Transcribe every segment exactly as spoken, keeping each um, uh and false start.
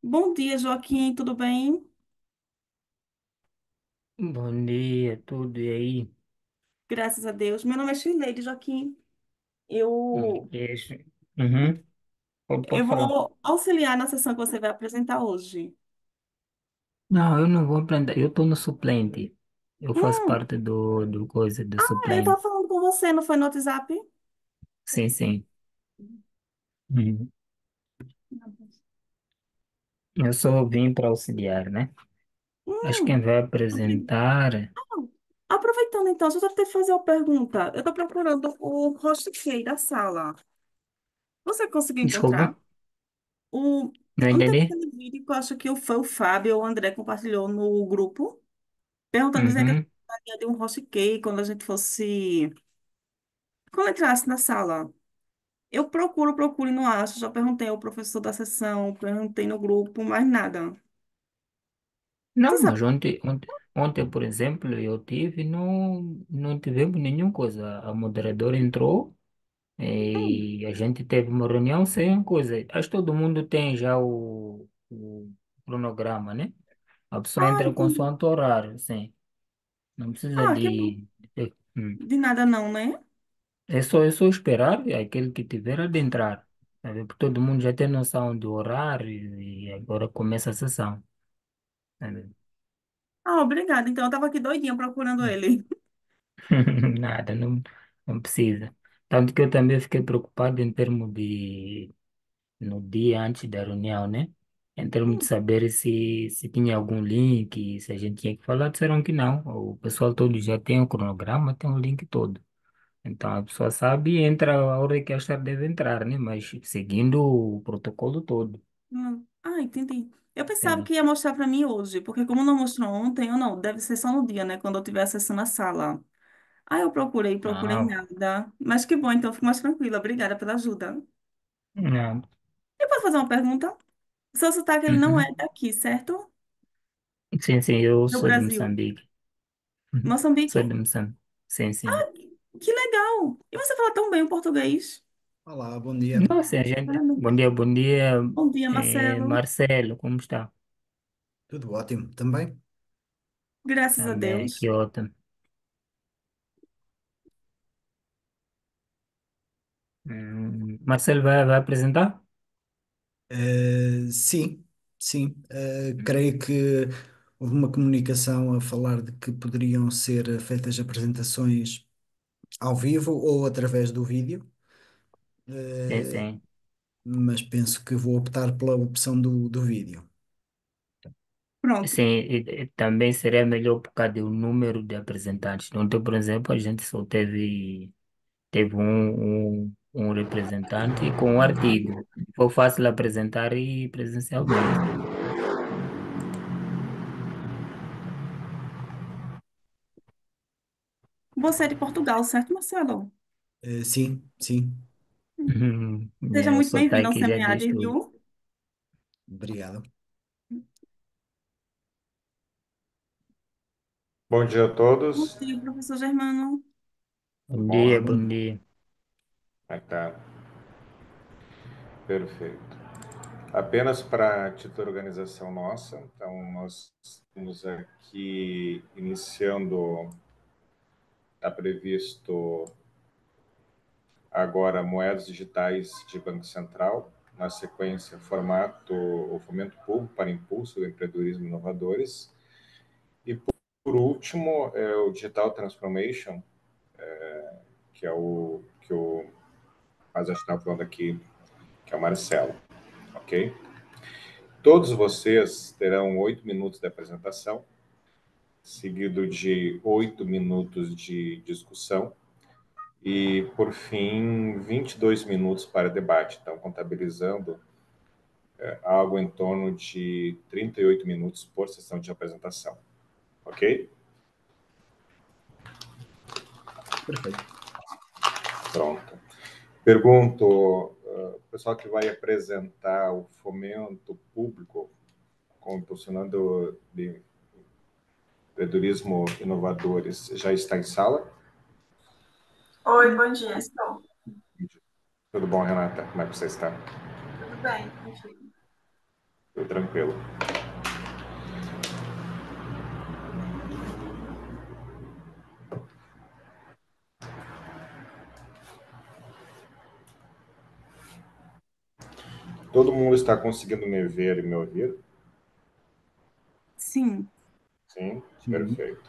Bom dia, Joaquim, tudo bem? Bom dia, tudo e aí? Graças a Deus. Meu nome é Shirley, Joaquim. Hum, Eu, Isso. Uhum. Pode, eu pode falar. vou auxiliar na sessão que você vai apresentar hoje. Não, eu não vou aprender, eu estou no suplente. Eu faço Hum, parte do, do coisa do eu suplente. estava falando com você, não foi no WhatsApp? Sim, sim. Uhum. Eu só vim para auxiliar, né? Acho que Hum, quem vai obri- apresentar. Aproveitando então, deixa eu te fazer uma pergunta. Eu estou procurando o host key da sala. Você conseguiu encontrar? Desculpa, O... não Não tem entendi. aquele vídeo que eu acho que foi o Fábio ou o André compartilhou no grupo, perguntando, dizendo que Uhum. gostaria de um host key quando a gente fosse. Quando entrasse na sala. Eu procuro, procuro e não acho. Já perguntei ao professor da sessão, perguntei no grupo, mas nada. Você Não, sabe? mas ontem, ontem, ontem, por exemplo, eu tive, não, não tivemos nenhuma coisa. A moderadora entrou. Hum. E a gente teve uma reunião sem coisa. Acho que todo mundo tem já o, o cronograma, né? A pessoa Ah, entra entendi. consoante o horário, sim. Não precisa Ah, que bom. de, de- hum. De nada não, né? É só, é só esperar e aquele que tiver adentrar. Sabe? Porque todo mundo já tem noção do horário e agora começa a sessão. Sabe? Ah, obrigada. Então, eu estava aqui doidinha procurando ele. Nada, não, não precisa. Tanto que eu também fiquei preocupado em termos de no dia antes da reunião, né? Em termos de Hum, saber se, se tinha algum link, se a gente tinha que falar, disseram que não. O pessoal todo já tem o cronograma, tem o link todo. Então a pessoa sabe e entra a hora que achar deve entrar, né? Mas seguindo o protocolo todo. hum. Ah, entendi. Eu pensava Sim. que ia mostrar para mim hoje, porque como não mostrou ontem, eu não, deve ser só no dia, né? Quando eu tiver acessando a sala. Ah, eu procurei, procurei Ah, nada. Mas que bom, então eu fico mais tranquila. Obrigada pela ajuda. não. Eu posso fazer uma pergunta? Seu sotaque, ele não é Uhum. daqui, certo? Sim, sim, eu Do sou de Brasil. Moçambique. Uhum. Moçambique? Sou de Moçambique. Sim, sim. Que legal! E você fala tão bem o português. Olá, bom dia. Nossa, a gente. Caramba. Bom dia, bom dia, Bom dia, eh, Marcelo. Marcelo, como está? Tudo ótimo também? Graças a Também, que Deus. ótimo. Hum, Marcelo vai, vai apresentar? Eh, sim, sim. Eh, creio que houve uma comunicação a falar de que poderiam ser feitas apresentações ao vivo ou através do vídeo, Sim, Eh, sim. mas penso que vou optar pela opção do, do vídeo. Pronto. Sim, e, e também seria melhor por causa do número de apresentantes. Ontem, por exemplo, a gente só teve, teve um, um, um representante com um artigo. Foi fácil apresentar e presencialmente. Você é de Portugal, certo, Marcelo? Eh, sim, sim. Uhum. Seja É, o muito bem-vindo ao sotaque já diz SEMEAD, tudo. viu? Obrigado. Bom dia a Bom todos. dia, professor Germano. Bom Olá, dia, bom bom dia. dia. Como é que tá? Perfeito. Apenas para título de organização nossa, então nós estamos aqui iniciando, está previsto agora moedas digitais de Banco Central, na sequência formato o fomento público para impulso do empreendedorismo inovadores e por último é o Digital Transformation, que é o que o mas acho que está falando aqui, que é o Marcelo, ok? Todos vocês terão oito minutos de apresentação, seguido de oito minutos de discussão e, por fim, vinte e dois minutos para debate. Então, contabilizando é, algo em torno de trinta e oito minutos por sessão de apresentação. Ok? Perfeito. Pronto. Pergunto, uh, o pessoal que vai apresentar o fomento público, impulsionando de empreendedorismo inovadores, já está em sala? Oi, bom dia, estou. Tudo bom, Renata? Como é que você está? Tudo bem contigo? Foi tranquilo. Todo mundo está conseguindo me ver e me ouvir? Sim. Sim? Sim. Perfeito.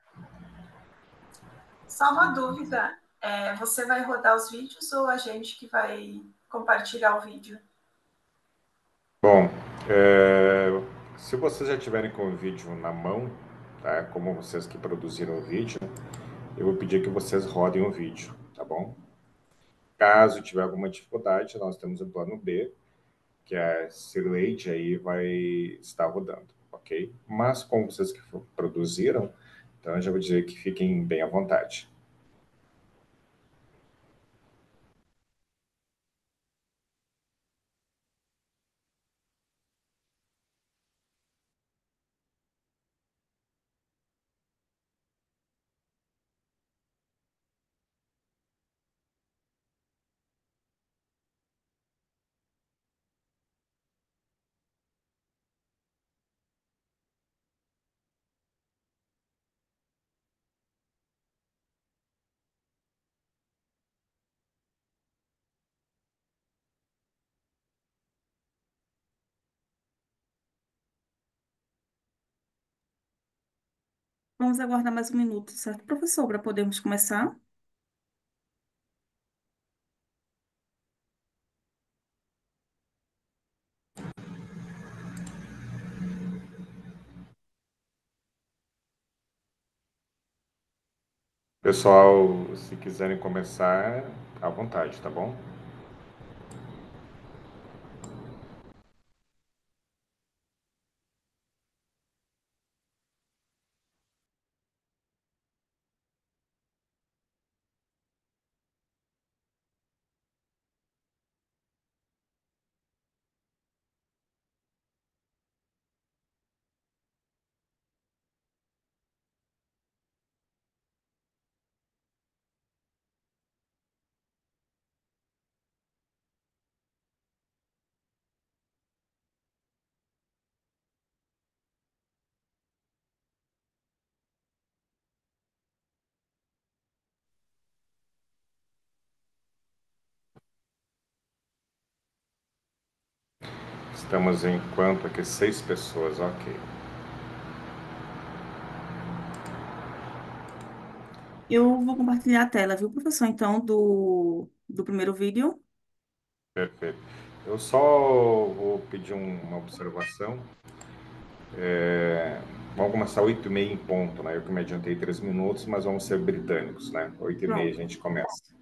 Só uma dúvida, é, você vai rodar os vídeos ou a gente que vai compartilhar o vídeo? Bom, é, se vocês já tiverem com o vídeo na mão, tá? Como vocês que produziram o vídeo, eu vou pedir que vocês rodem o vídeo, tá bom? Caso tiver alguma dificuldade, nós temos o plano B, que a Cirlade aí vai estar rodando, ok? Mas como vocês que produziram, então eu já vou dizer que fiquem bem à vontade. Vamos aguardar mais um minuto, certo, professor, para podermos começar? Pessoal, se quiserem começar, à vontade, tá bom? Estamos em quanto aqui? Seis pessoas, ok. Eu vou compartilhar a tela, viu, professor? Então, do, do primeiro vídeo. Perfeito. Eu só vou pedir um- uma observação. É, vamos começar oito e meia em ponto, né? Eu que me adiantei três minutos, mas vamos ser britânicos, né? Oito e meia a Pronto. gente começa.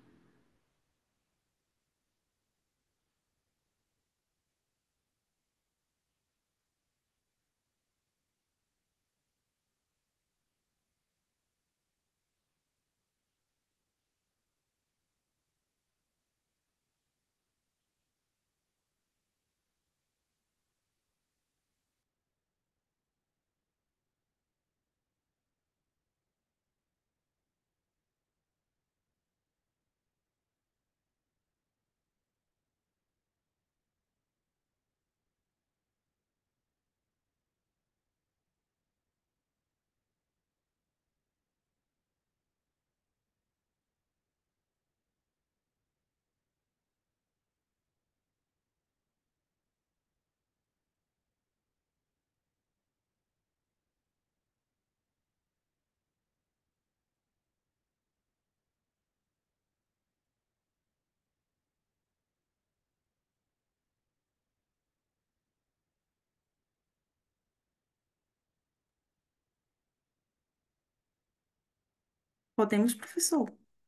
Podemos, professor.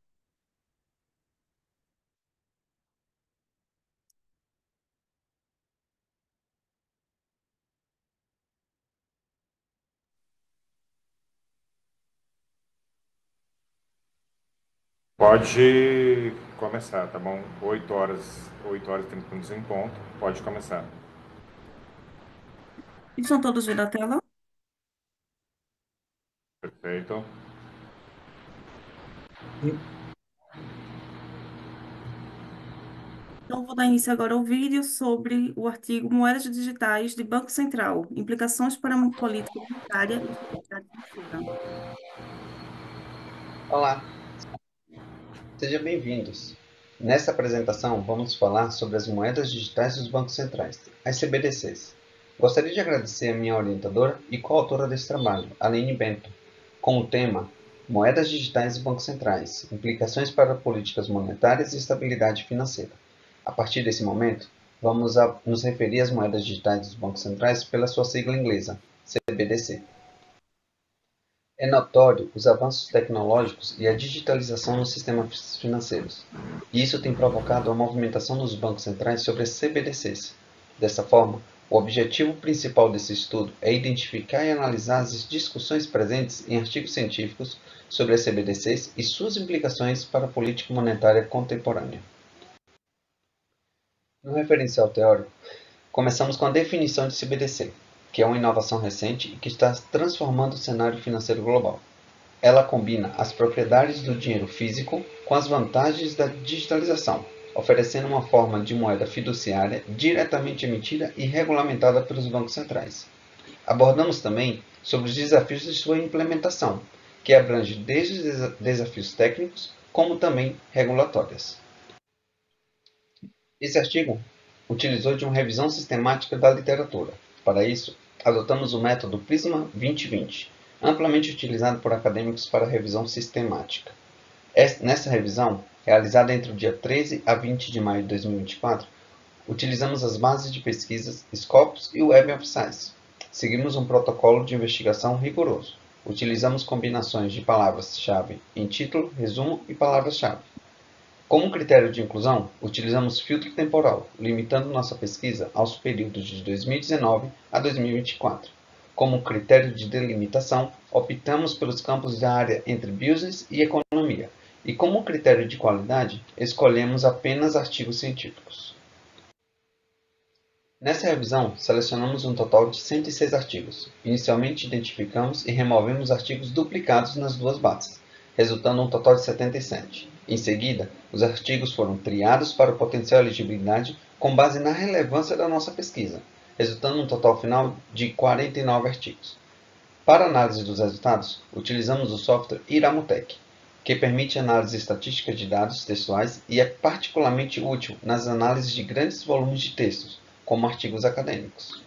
Pode começar, tá bom? Oito horas, oito horas e trinta minutos em ponto. Pode começar. Estão todos vendo a tela? Perfeito. Sim. Então, vou dar início agora ao vídeo sobre o artigo Moedas Digitais de Banco Central, implicações para a política monetária e estabilidade financeira. Olá, sejam bem-vindos. Nesta apresentação, vamos falar sobre as moedas digitais dos bancos centrais, as C B D Cs. Gostaria de agradecer a minha orientadora e coautora desse trabalho, Aline Bento, com o tema Moedas digitais dos bancos centrais, implicações para políticas monetárias e estabilidade financeira. A partir desse momento, vamos a, nos referir às moedas digitais dos bancos centrais pela sua sigla inglesa, C B D C. É notório os avanços tecnológicos e a digitalização nos sistemas financeiros, e isso tem provocado a movimentação dos bancos centrais sobre as C B D Cs. Dessa forma, o objetivo principal desse estudo é identificar e analisar as discussões presentes em artigos científicos sobre as C B D Cs e suas implicações para a política monetária contemporânea. No referencial teórico, começamos com a definição de C B D C, que é uma inovação recente e que está transformando o cenário financeiro global. Ela combina as propriedades do dinheiro físico com as vantagens da digitalização, oferecendo uma forma de moeda fiduciária diretamente emitida e regulamentada pelos bancos centrais. Abordamos também sobre os desafios de sua implementação, que abrange desde os desafios técnicos como também regulatórios. Esse artigo utilizou de uma revisão sistemática da literatura. Para isso, adotamos o método Prisma vinte vinte, amplamente utilizado por acadêmicos para revisão sistemática. Nessa revisão, realizada entre o dia treze a vinte de maio de dois mil e vinte e quatro, utilizamos as bases de pesquisas Scopus e Web of Science. Seguimos um protocolo de investigação rigoroso. Utilizamos combinações de palavras-chave em título, resumo e palavras-chave. Como critério de inclusão, utilizamos filtro temporal, limitando nossa pesquisa aos períodos de dois mil e dezenove a dois mil e vinte e quatro. Como critério de delimitação, optamos pelos campos da área entre business e economia, e como critério de qualidade, escolhemos apenas artigos científicos. Nessa revisão, selecionamos um total de cento e seis artigos. Inicialmente identificamos e removemos artigos duplicados nas duas bases, resultando um total de setenta e sete. Em seguida, os artigos foram triados para o potencial elegibilidade com base na relevância da nossa pesquisa, resultando um total final de quarenta e nove artigos. Para análise dos resultados, utilizamos o software Iramutec, que permite análise estatística de dados textuais e é particularmente útil nas análises de grandes volumes de textos, como artigos acadêmicos.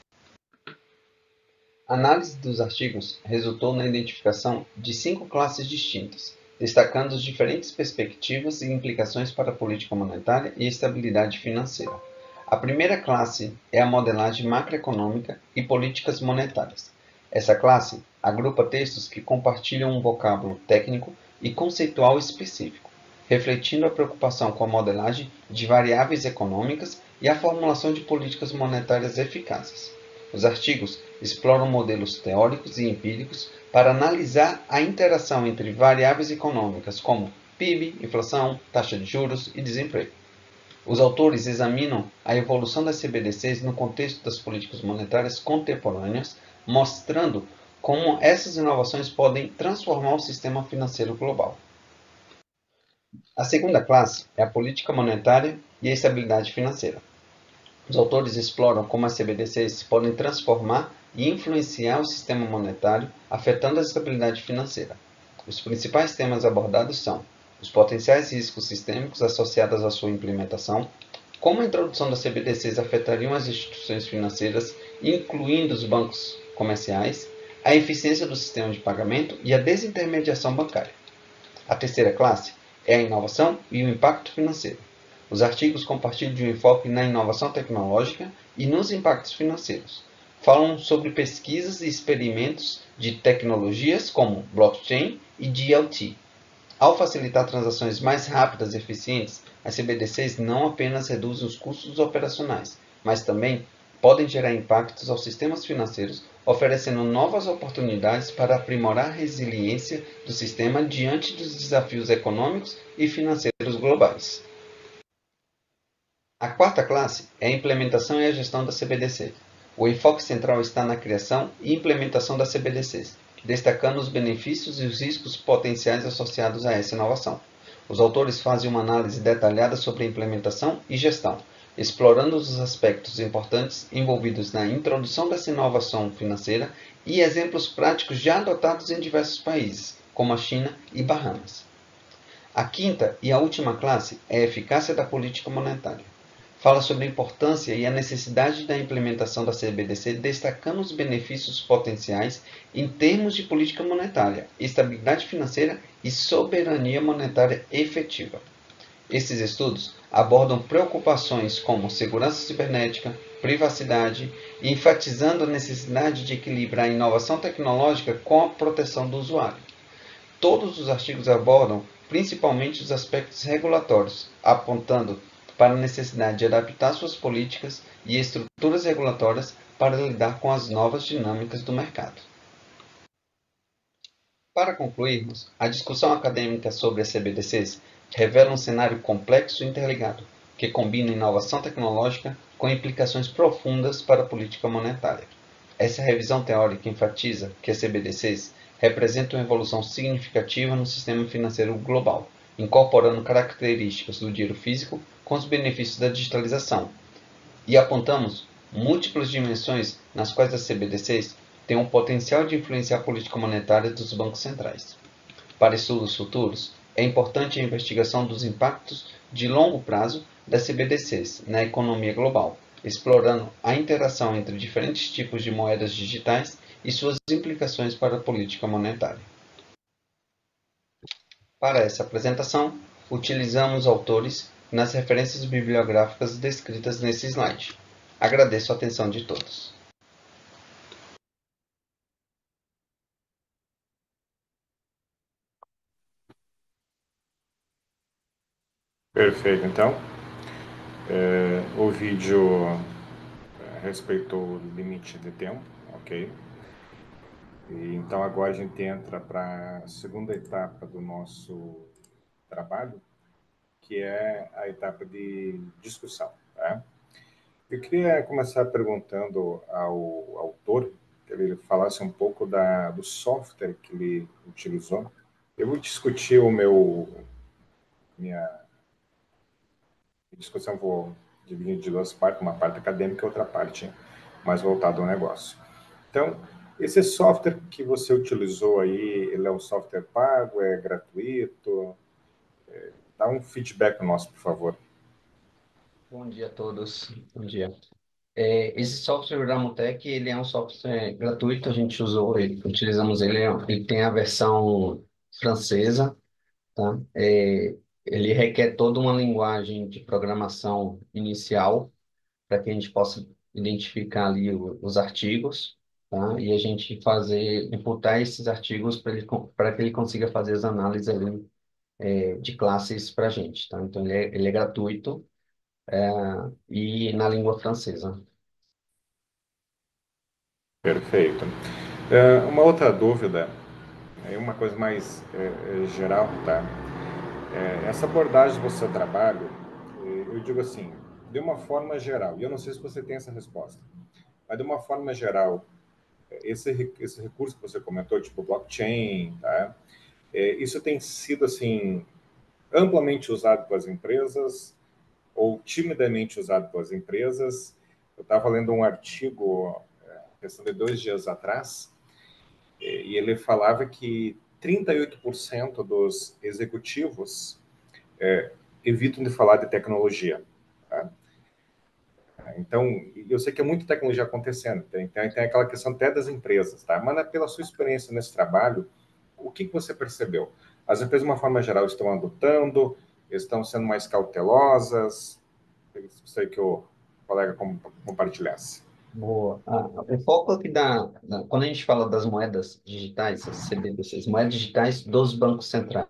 A análise dos artigos resultou na identificação de cinco classes distintas, destacando as diferentes perspectivas e implicações para a política monetária e estabilidade financeira. A primeira classe é a modelagem macroeconômica e políticas monetárias. Essa classe agrupa textos que compartilham um vocábulo técnico e conceitual específico, refletindo a preocupação com a modelagem de variáveis econômicas e a formulação de políticas monetárias eficazes. Os artigos exploram modelos teóricos e empíricos para analisar a interação entre variáveis econômicas como P I B, inflação, taxa de juros e desemprego. Os autores examinam a evolução das C B D Cs no contexto das políticas monetárias contemporâneas, mostrando como essas inovações podem transformar o sistema financeiro global. A segunda classe é a política monetária e a estabilidade financeira. Os autores exploram como as C B D Cs podem transformar e influenciar o sistema monetário, afetando a estabilidade financeira. Os principais temas abordados são os potenciais riscos sistêmicos associados à sua implementação, como a introdução das C B D Cs afetariam as instituições financeiras, incluindo os bancos comerciais, a eficiência do sistema de pagamento e a desintermediação bancária. A terceira classe é a inovação e o impacto financeiro. Os artigos compartilham de um enfoque na inovação tecnológica e nos impactos financeiros. Falam sobre pesquisas e experimentos de tecnologias como blockchain e D L T. Ao facilitar transações mais rápidas e eficientes, as C B D Cs não apenas reduzem os custos operacionais, mas também podem gerar impactos aos sistemas financeiros, oferecendo novas oportunidades para aprimorar a resiliência do sistema diante dos desafios econômicos e financeiros globais. A quarta classe é a implementação e a gestão da C B D C. O enfoque central está na criação e implementação das C B D Cs, destacando os benefícios e os riscos potenciais associados a essa inovação. Os autores fazem uma análise detalhada sobre a implementação e gestão, explorando os aspectos importantes envolvidos na introdução dessa inovação financeira e exemplos práticos já adotados em diversos países, como a China e Bahamas. A quinta e a última classe é a eficácia da política monetária. Fala sobre a importância e a necessidade da implementação da C B D C, destacando os benefícios potenciais em termos de política monetária, estabilidade financeira e soberania monetária efetiva. Esses estudos abordam preocupações como segurança cibernética, privacidade, enfatizando a necessidade de equilibrar a inovação tecnológica com a proteção do usuário. Todos os artigos abordam principalmente os aspectos regulatórios, apontando para a necessidade de adaptar suas políticas e estruturas regulatórias para lidar com as novas dinâmicas do mercado. Para concluirmos, a discussão acadêmica sobre as C B D Cs revela um cenário complexo e interligado, que combina inovação tecnológica com implicações profundas para a política monetária. Essa revisão teórica enfatiza que as C B D Cs representam uma evolução significativa no sistema financeiro global, incorporando características do dinheiro físico com os benefícios da digitalização, e apontamos múltiplas dimensões nas quais as C B D Cs têm um potencial de influenciar a política monetária dos bancos centrais. Para estudos futuros, é importante a investigação dos impactos de longo prazo das C B D Cs na economia global, explorando a interação entre diferentes tipos de moedas digitais e suas implicações para a política monetária. Para essa apresentação, utilizamos autores nas referências bibliográficas descritas nesse slide. Agradeço a atenção de todos. Perfeito, então. É, o vídeo respeitou o limite de tempo, ok? E, então agora a gente entra para a segunda etapa do nosso trabalho, que é a etapa de discussão, tá? Eu queria começar perguntando ao autor que ele falasse um pouco da, do software que ele utilizou. Eu vou discutir o meu minha discussão, vou dividir de duas partes, uma parte acadêmica e outra parte mais voltada ao negócio. Então, esse software que você utilizou aí, ele é um software pago, é gratuito? É, dá um feedback nosso, por favor. Bom dia a todos. Bom dia. É, esse software da Mutec, ele é um software gratuito, a gente usou ele, utilizamos ele, ele tem a versão francesa, tá? É, ele requer toda uma linguagem de programação inicial para que a gente possa identificar ali o- os artigos, tá? E a gente fazer, imputar esses artigos para ele, para que ele consiga fazer as análises ali, é, de classes para a gente, tá? Então, ele é, ele é gratuito, é, e na língua francesa. Perfeito. É, uma outra dúvida, é uma coisa mais é, é, geral, tá? É, essa abordagem do seu trabalho, é, eu digo assim, de uma forma geral, e eu não sei se você tem essa resposta, mas de uma forma geral, esse, re- esse recurso que você comentou, tipo blockchain, tá? É, isso tem sido, assim, amplamente usado pelas empresas ou timidamente usado pelas empresas. Eu estava lendo um artigo, é, questão de dois dias atrás, e ele falava que trinta e oito por cento dos executivos evitam de falar de tecnologia, tá? Então, eu sei que é muita tecnologia acontecendo, tem, tem, tem aquela questão até das empresas, tá? Mas pela sua experiência nesse trabalho, o que, que você percebeu? As empresas, de uma forma geral, estão adotando, estão sendo mais cautelosas? Gostaria que o colega com, compartilhasse. Boa. Ah, o foco aqui da, da- quando a gente fala das moedas digitais, as C B D Cs, moedas digitais dos bancos centrais,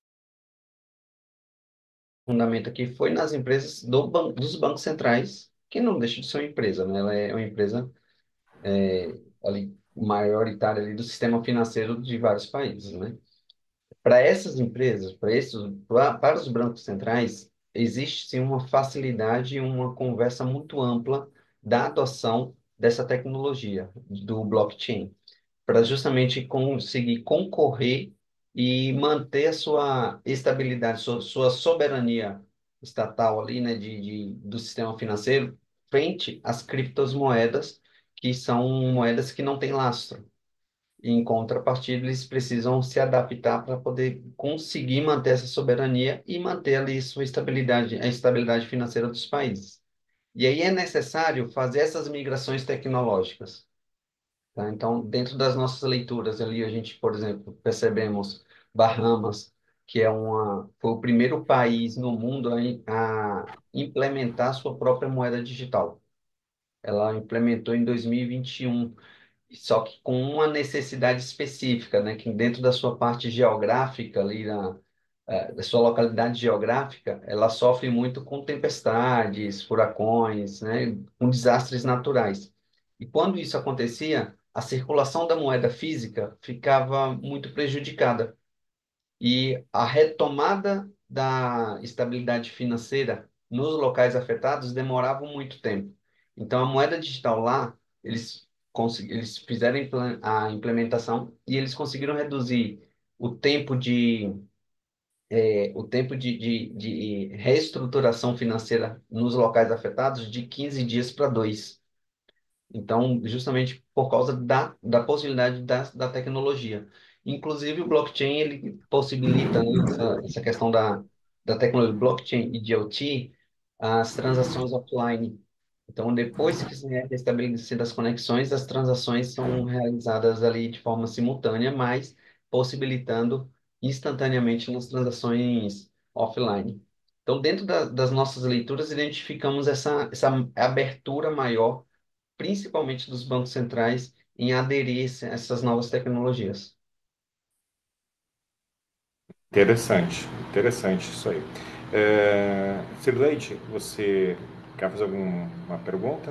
o fundamento aqui foi nas empresas do ban dos bancos centrais, que não deixa de ser uma empresa, né? Ela é uma empresa, é, ali, maioritária ali do sistema financeiro de vários países, né? Para essas empresas, para esses, pra- para os bancos centrais, existe sim uma facilidade e uma conversa muito ampla da adoção dessa tecnologia do blockchain, para justamente conseguir concorrer e manter a sua estabilidade, sua, sua soberania estatal ali, né, de, de, do sistema financeiro, frente às criptomoedas, que são moedas que não têm lastro. Em contrapartida, eles precisam se adaptar para poder conseguir manter essa soberania e manter ali sua estabilidade, a estabilidade financeira dos países. E aí é necessário fazer essas migrações tecnológicas, tá? Então, dentro das nossas leituras ali, a gente, por exemplo, percebemos Bahamas, que é uma, foi o primeiro país no mundo a, im- a implementar sua própria moeda digital. Ela implementou em dois mil e vinte e um, só que com uma necessidade específica, né? Que dentro da sua parte geográfica ali, na, eh, da sua localidade geográfica, ela sofre muito com tempestades, furacões, né? Com desastres naturais. E quando isso acontecia, a circulação da moeda física ficava muito prejudicada e a retomada da estabilidade financeira nos locais afetados demorava muito tempo. Então, a moeda digital lá, eles, consegui- eles fizeram impla- a implementação e eles conseguiram reduzir o tempo de, eh, o tempo de, de, de reestruturação financeira nos locais afetados de quinze dias para dois. Então, justamente por causa da, da possibilidade da, da tecnologia. Inclusive, o blockchain, ele possibilita, né, essa, essa questão da, da tecnologia blockchain e de IoT, as transações offline. Então, depois que se é estabelecidas as conexões, as transações são realizadas ali de forma simultânea, mas possibilitando instantaneamente nas transações offline. Então, dentro da- das nossas leituras, identificamos essa, essa abertura maior principalmente dos bancos centrais, em aderir a essas novas tecnologias. Interessante, interessante isso aí. É, Cirleide, você quer fazer alguma pergunta?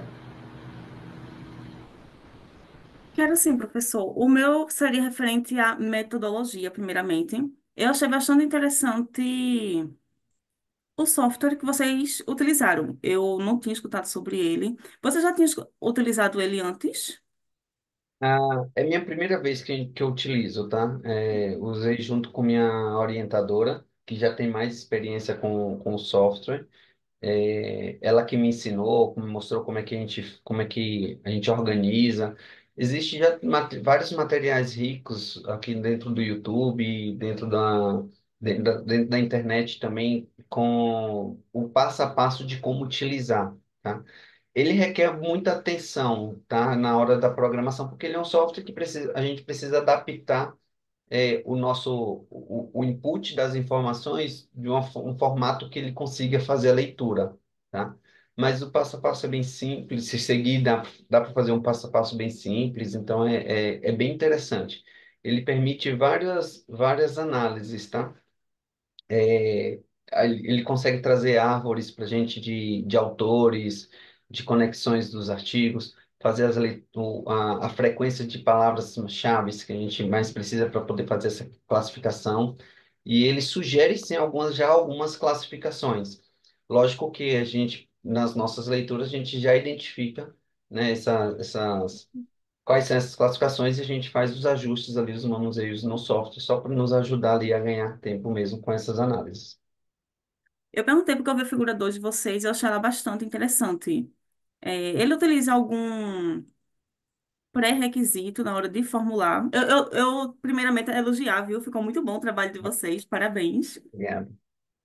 Quero sim, professor. O meu seria referente à metodologia, primeiramente. Eu achei bastante interessante o software que vocês utilizaram. Eu não tinha escutado sobre ele. Você já tinha escu- utilizado ele antes? Ah, é minha primeira vez que, que eu utilizo, tá? É, usei junto com minha orientadora, que já tem mais experiência com, com o software. É, ela que me ensinou, me mostrou como é que a gente, como é que a gente organiza. Existem já mate- vários materiais ricos aqui dentro do YouTube, dentro da, dentro da, dentro da internet também, com o passo a passo de como utilizar, tá? Ele requer muita atenção, tá? Na hora da programação, porque ele é um software que precisa, a gente precisa adaptar é, o nosso o, o input das informações de uma fo- um formato que ele consiga fazer a leitura, tá? Mas o passo a passo é bem simples, se seguir dá, dá para fazer um passo a passo bem simples, então é, é, é bem interessante. Ele permite várias, várias análises, tá? É, aí ele consegue trazer árvores para a gente de, de autores, de conexões dos artigos, fazer as leitu- a, a frequência de palavras-chave que a gente mais precisa para poder fazer essa classificação. E ele sugere, sim, algumas, já algumas classificações. Lógico que a gente, nas nossas leituras, a gente já identifica, né, essa, essas, quais são essas classificações e a gente faz os ajustes ali, os manuseios no software, só para nos ajudar ali a ganhar tempo mesmo com essas análises. Eu perguntei porque eu vi a figura dois de vocês e eu achei ela bastante interessante. É, ele utiliza algum pré-requisito na hora de formular? Eu, eu, eu, primeiramente, elogiar, viu? Ficou muito bom o trabalho de vocês. Parabéns. Obrigado.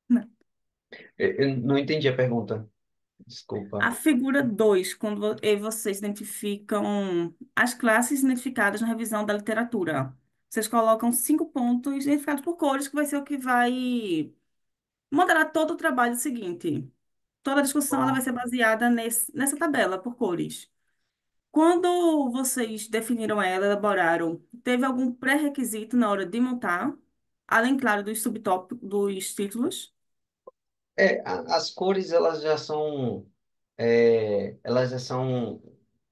Eu, eu não entendi a pergunta. Desculpa. A figura dois, quando vo- eh, vocês identificam as classes identificadas na revisão da literatura. Vocês colocam cinco pontos identificados por cores, que vai ser o que vai moderar todo o trabalho seguinte. Toda a discussão ela vai ser baseada nesse, nessa tabela por cores. Quando vocês definiram ela, elaboraram, teve algum pré-requisito na hora de montar, além, claro, dos subtópicos, dos títulos? É, a- as cores elas já são é, elas já são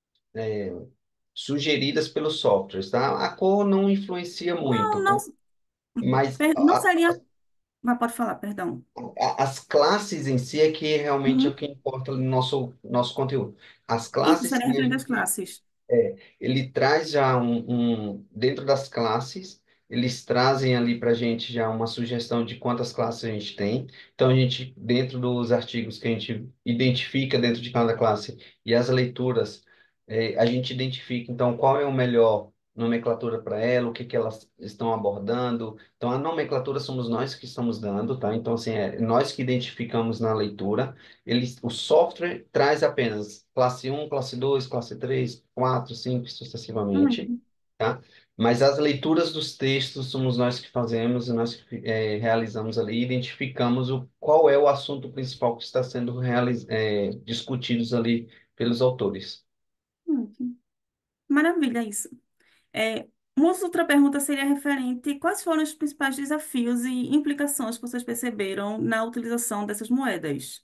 sugeridas pelos softwares, tá? A cor não influencia Não, muito, não, tá? Mas per- não a- seria. Mas pode falar, perdão. a- as classes em si é que realmente é o Uhum. que importa no nosso nosso conteúdo. As Isso classes, seria sim, a referente às gente classes. é, ele traz já um, um dentro das classes. eles trazem ali para a gente já uma sugestão de quantas classes a gente tem. Então, a gente, dentro dos artigos que a gente identifica dentro de cada classe e as leituras, eh, a gente identifica, então, qual é o melhor nomenclatura para ela, o que que elas estão abordando. Então, a nomenclatura somos nós que estamos dando, tá? Então, assim, é nós que identificamos na leitura. Eles, o software traz apenas classe um, classe dois, classe três, quatro, cinco, sucessivamente, Hum, tá? Mas as leituras dos textos somos nós que fazemos e nós que eh, realizamos ali, identificamos o, qual é o assunto principal que está sendo realiz, eh, discutidos ali pelos autores. hum, Maravilha isso. É, uma outra pergunta seria referente: quais foram os principais desafios e implicações que vocês perceberam na utilização dessas moedas?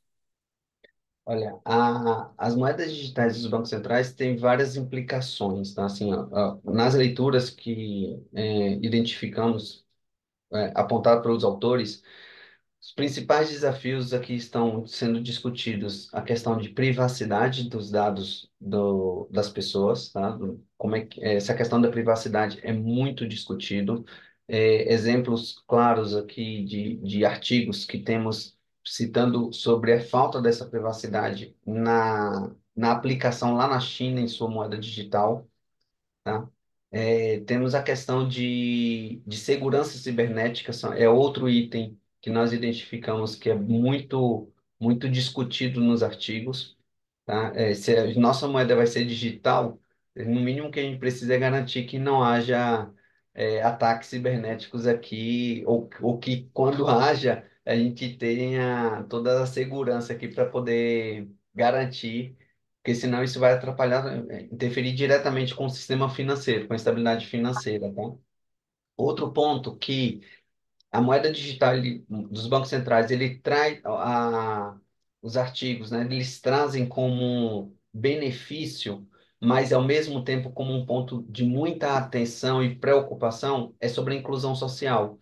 Olha, a, as moedas digitais dos bancos centrais têm várias implicações, tá? Assim, ó, ó, nas leituras que eh, identificamos, eh, apontado pelos autores, os principais desafios aqui estão sendo discutidos a questão de privacidade dos dados do, das pessoas, tá? Do- Como é que, essa questão da privacidade é muito discutido. É, exemplos claros aqui de, de artigos que temos citando sobre a falta dessa privacidade na, na aplicação lá na China em sua moeda digital, tá? É, temos a questão de, de segurança cibernética, são- é outro item que nós identificamos que é muito, muito discutido nos artigos, tá? É, se a nossa moeda vai ser digital, no mínimo que a gente precisa é garantir que não haja é, ataques cibernéticos aqui, ou, ou que quando haja, a gente tenha toda a segurança aqui para poder garantir, porque senão isso vai atrapalhar, é, interferir diretamente com o sistema financeiro, com a estabilidade financeira, tá? Outro ponto que a moeda digital ele- dos bancos centrais, ele traz a, os artigos, né? Eles trazem como benefício, mas ao mesmo tempo como um ponto de muita atenção e preocupação, é sobre a inclusão social.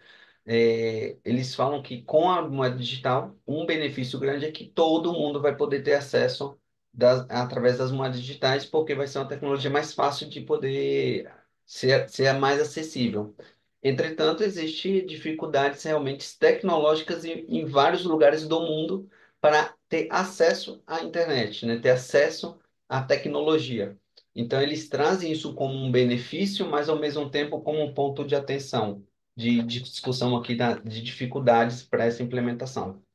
É, eles falam que com a moeda digital, um benefício grande é que todo mundo vai poder ter acesso das, através das moedas digitais, porque vai ser uma tecnologia mais fácil de poder ser, ser mais acessível. Entretanto, existem dificuldades realmente tecnológicas em, em vários lugares do mundo para ter acesso à internet, né? Ter acesso à tecnologia. Então, eles trazem isso como um benefício, mas ao mesmo tempo como um ponto de atenção, de, de discussão aqui da, de dificuldades para essa implementação.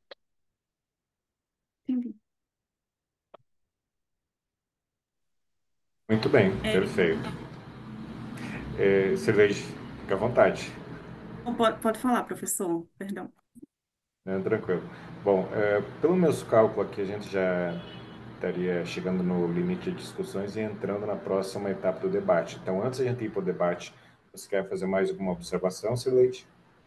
Entendi. Muito bem, É, perfeito. É, Cirlei, fica à vontade. pode, pode falar, professor, perdão. Né? Tranquilo. Bom, é, pelo meus cálculos aqui, a gente já estaria chegando no limite de discussões e entrando na próxima etapa do debate. Então, antes de a gente ir para o debate, você quer fazer mais alguma observação, Cirlei?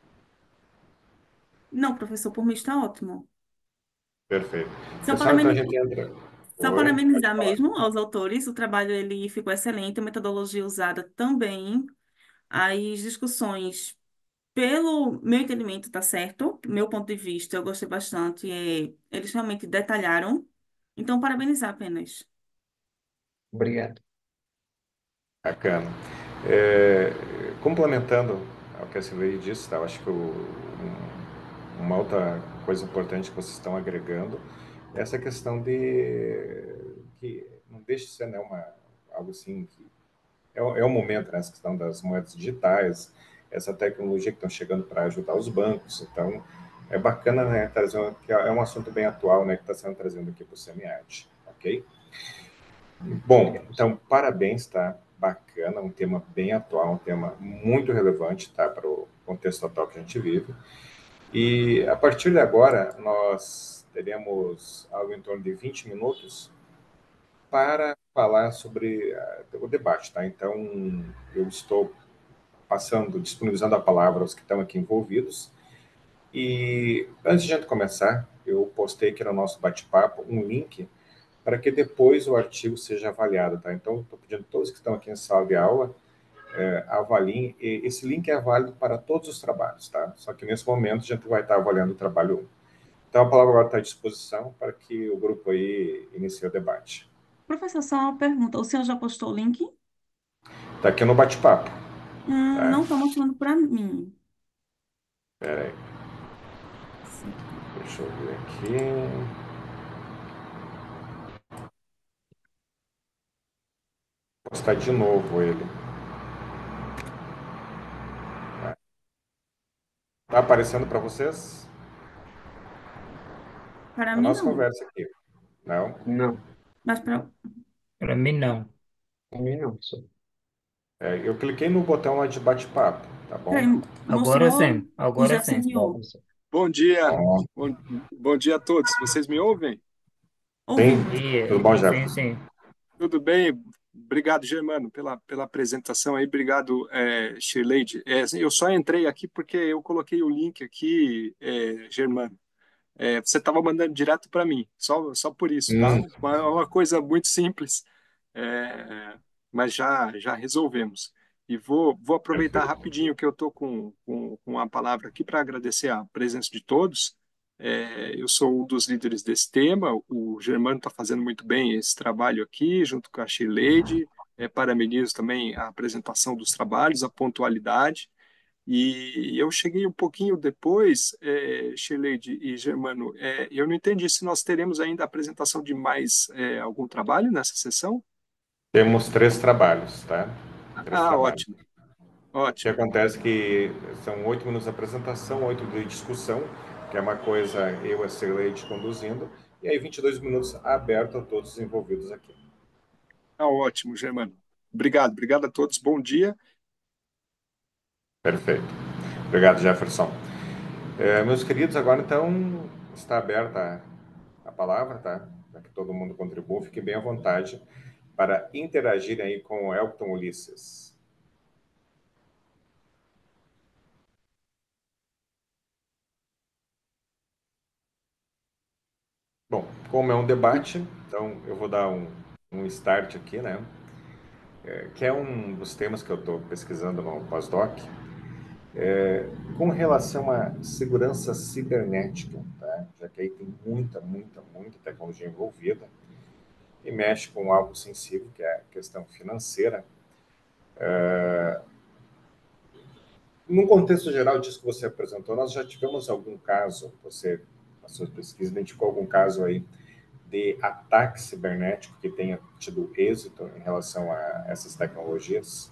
Não, professor, por mim está ótimo. Perfeito. Só Pessoal, então a parabeni- gente entra. Só Oi, pode parabenizar falar. mesmo aos autores, o trabalho ele ficou excelente, a metodologia usada também, as discussões, pelo meu entendimento, tá certo? Meu ponto de vista, eu gostei bastante, é, eles realmente detalharam, então parabenizar apenas. Obrigado. Bacana. É, complementando ao que a Silvia disse, tá? Eu acho que o, um- uma outra coisa importante que vocês estão agregando é essa questão de que não deixa de ser, né, uma, algo assim que é, o- é o momento, né, essa questão das moedas digitais, essa tecnologia que estão chegando para ajudar os bancos. Então, é bacana, né, trazer um, que é um assunto bem atual, né, que está sendo trazido aqui para o SEMIAD, ok? Bom, então, parabéns, tá? Bacana, um tema bem atual, um tema muito relevante, tá? Para o contexto atual que a gente vive. E a partir de agora, nós teremos algo em torno de vinte minutos para falar sobre uh, o debate, tá? Então, eu estou passando, disponibilizando a palavra aos que estão aqui envolvidos. E antes de a gente começar, eu postei aqui no nosso bate-papo um link para que depois o artigo seja avaliado, tá? Então, estou pedindo a todos que estão aqui em sala de aula, é, avaliem. E esse link é válido para todos os trabalhos, tá? Só que nesse momento a gente vai estar avaliando o trabalho um. Então, a palavra agora está à disposição para que o grupo aí inicie o debate. Professor, só uma pergunta, o senhor já postou o link? Está aqui no bate-papo. Hum, tá? não está mostrando para mim. Espera aí, Sim. deixa eu ver aqui. Vou postar de novo ele. Tá aparecendo para vocês? Para Na mim, nossa não. conversa aqui. Não? Não, Mas para. Para mim, não. para mim não, só. É, eu cliquei no botão lá de bate-papo, tá bom? Peraí, Agora mostrou sim, e agora já sim. Agora semeou. sim. Bom dia, Bom, bom, bom dia a todos. Vocês me ouvem? sim, Ouvimos. E, tudo bom, sim, Jefferson? sim. Tudo bem? Obrigado, Germano, pela, pela apresentação aí. Obrigado, é, Shirley. É, eu só entrei aqui porque eu coloquei o link aqui, é, Germano. É, você estava mandando direto para mim, só, só por isso, tá? Hum, Uma, uma coisa muito simples, é, mas já, já resolvemos. E vou, vou aproveitar perfeito. rapidinho que eu estou com, com, com a palavra aqui para agradecer a presença de todos. É, eu sou um dos líderes desse tema, o Germano está fazendo muito bem esse trabalho aqui, junto com a Shirley. É, parabenizo também a apresentação dos trabalhos, a pontualidade. E eu cheguei um pouquinho depois, é, Shirley e Germano, é, eu não entendi se nós teremos ainda a apresentação de mais é, algum trabalho nessa sessão? Temos três trabalhos, tá? Três Ah, trabalhos. ótimo, O que ótimo. acontece é que são oito minutos de apresentação, oito de discussão, que é uma coisa eu e a Cirleide conduzindo, e aí vinte e dois minutos aberto a todos os envolvidos aqui. Ah, ótimo, Germano. Obrigado, obrigado a todos, bom dia. Perfeito. Obrigado, Jefferson. É, meus queridos, agora então está aberta a palavra, tá? Para que todo mundo contribua, fique bem à vontade para interagir aí com o Elton Ulisses. Bom, como é um debate, então eu vou dar um, um start aqui, né? É, que é um dos temas que eu estou pesquisando no pós-doc, é, com relação à segurança cibernética, tá? Já que aí tem muita, muita, muita tecnologia envolvida e mexe com algo sensível, que é a questão financeira. Num contexto geral disso que você apresentou, nós já tivemos algum caso, você, na sua pesquisa, identificou algum caso aí de ataque cibernético que tenha tido êxito em relação a essas tecnologias?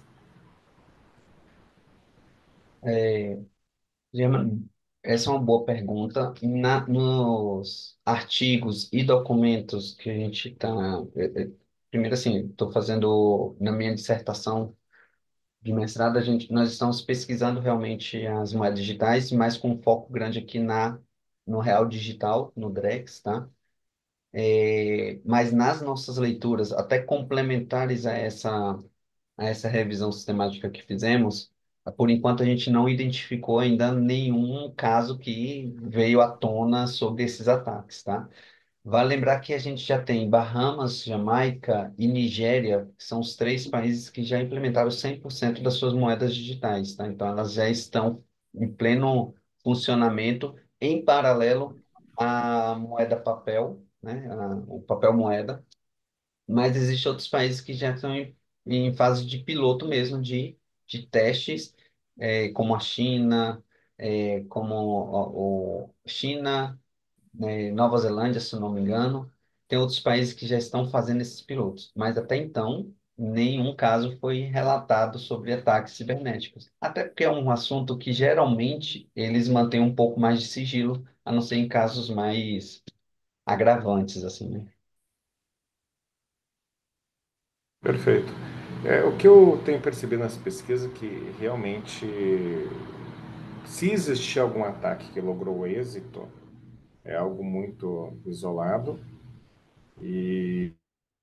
É, Germano, essa é uma boa pergunta. Na, nos artigos e documentos que a gente está. Primeiro, assim, estou fazendo na minha dissertação de mestrado, a gente, nós estamos pesquisando realmente as moedas digitais, mas com um foco grande aqui na, no real digital, no Drex, tá? É, mas nas nossas leituras, até complementares a essa, a essa revisão sistemática que fizemos, por enquanto a gente não identificou ainda nenhum caso que veio à tona sobre esses ataques, tá? Vale lembrar que a gente já tem Bahamas, Jamaica e Nigéria, que são os três países que já implementaram cem por cento das suas moedas digitais, tá? Então, elas já estão em pleno funcionamento, em paralelo à moeda papel, né? A- o papel moeda, mas existem outros países que já estão em, em fase de piloto mesmo, de, de testes, eh, como a China, eh, como o, o China, né, Nova Zelândia, se eu não me engano. Tem outros países que já estão fazendo esses pilotos, mas até então nenhum caso foi relatado sobre ataques cibernéticos. Até porque é um assunto que geralmente eles mantêm um pouco mais de sigilo, a não ser em casos mais agravantes, assim, né? Perfeito. É, o que eu tenho percebido nas pesquisas é que realmente, se existir algum ataque que logrou êxito, é algo muito isolado e,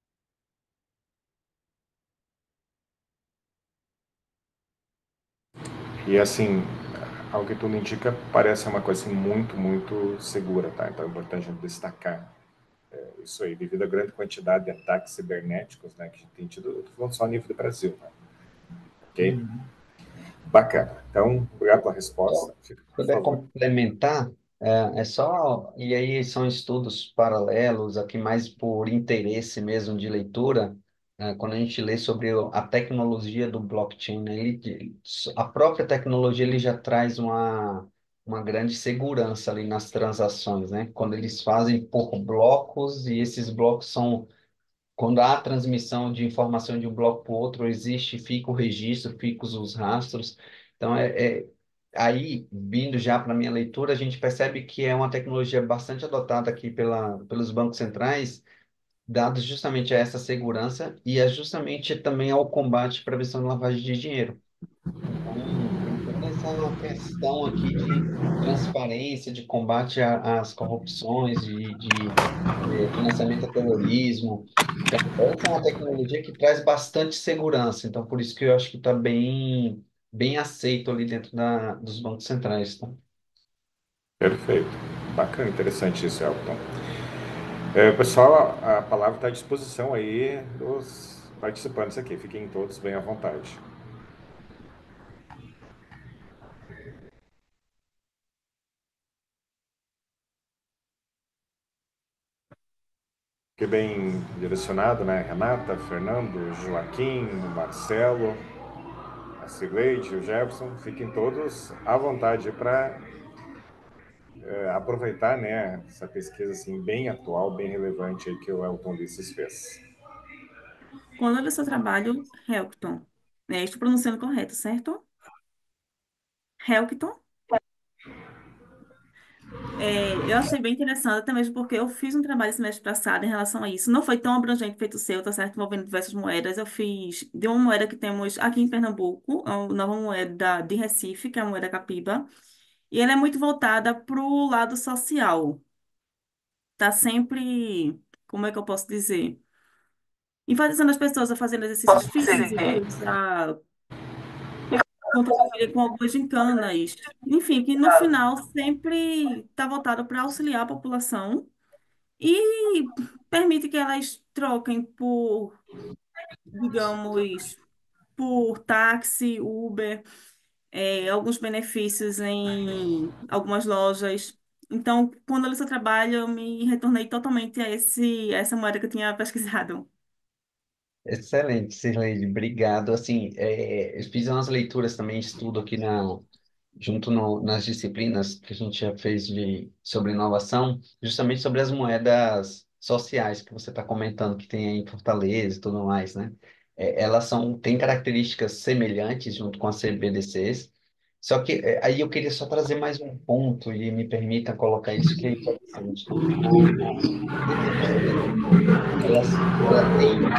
e assim, ao que tudo indica, parece uma coisa assim, muito, muito segura, tá? Então é importante a gente destacar isso aí, devido à grande quantidade de ataques cibernéticos, né, que a gente tem tido, eu tô falando só a nível do Brasil, né? Ok? Uhum. Bacana. Então, obrigado pela Só resposta. Fica, por puder favor. complementar, é, é só, e aí são estudos paralelos, aqui mais por interesse mesmo de leitura. eh, quando a gente lê sobre o- a tecnologia do blockchain, né, ele, a própria tecnologia ele já traz uma, uma grande segurança ali nas transações, né? Quando eles fazem por blocos e esses blocos são quando há transmissão de informação de um bloco para o outro, existe, fica o registro, fica os os rastros. Então, é, é- aí, vindo já para a minha leitura, a gente percebe que é uma tecnologia bastante adotada aqui pela, pelos bancos centrais, dados justamente a essa segurança e é justamente também ao combate e prevenção de lavagem de dinheiro. Então, tem toda essa questão aqui de transparência, de combate a- às corrupções, de, de eh, financiamento ao terrorismo. Então, essa é uma tecnologia que traz bastante segurança. Então, por isso que eu acho que está bem, bem aceito ali dentro da, dos bancos centrais, tá? Perfeito. Bacana, interessante isso, Elton. É, pessoal, a palavra está à disposição aí dos participantes aqui. Fiquem todos bem à vontade. Fique bem direcionado, né? Renata, Fernando, Joaquim, Marcelo, a Cileide, o Jefferson. Fiquem todos à vontade para é, aproveitar, né, essa pesquisa assim, bem atual, bem relevante aí que o Elton Ulisses fez. Quando eu li seu trabalho, Helcton, né? Estou pronunciando correto, certo? Helcton? É, eu achei bem interessante, até mesmo porque eu fiz um trabalho semestre passado em relação a isso. Não foi tão abrangente feito o seu, tá certo? Envolvendo diversas moedas. Eu fiz de uma moeda que temos aqui em Pernambuco, a nova moeda de Recife, que é a moeda capiba. E ela é muito voltada para o lado social. Tá sempre, como é que eu posso dizer? Enfatizando as pessoas a fazerem exercícios físicos, a contribuir com algumas gincanas. Enfim, que no final sempre está voltado para auxiliar a população e permite que elas troquem por, digamos, por táxi, Uber, eh, alguns benefícios em algumas lojas. Então, quando eu li seu trabalho, eu me retornei totalmente a esse, a essa moeda que eu tinha pesquisado. Excelente, Cirlei, obrigado. Assim, é, eu fiz umas leituras também, estudo aqui na, junto no- nas disciplinas que a gente já fez de, sobre inovação, justamente sobre as moedas sociais que você está comentando que tem aí em Fortaleza e tudo mais, né? É, elas são, têm características semelhantes junto com as C B D Cs, só que é, aí eu queria só trazer mais um ponto e me permita colocar isso que é interessante. A C B D C, ela, ela tem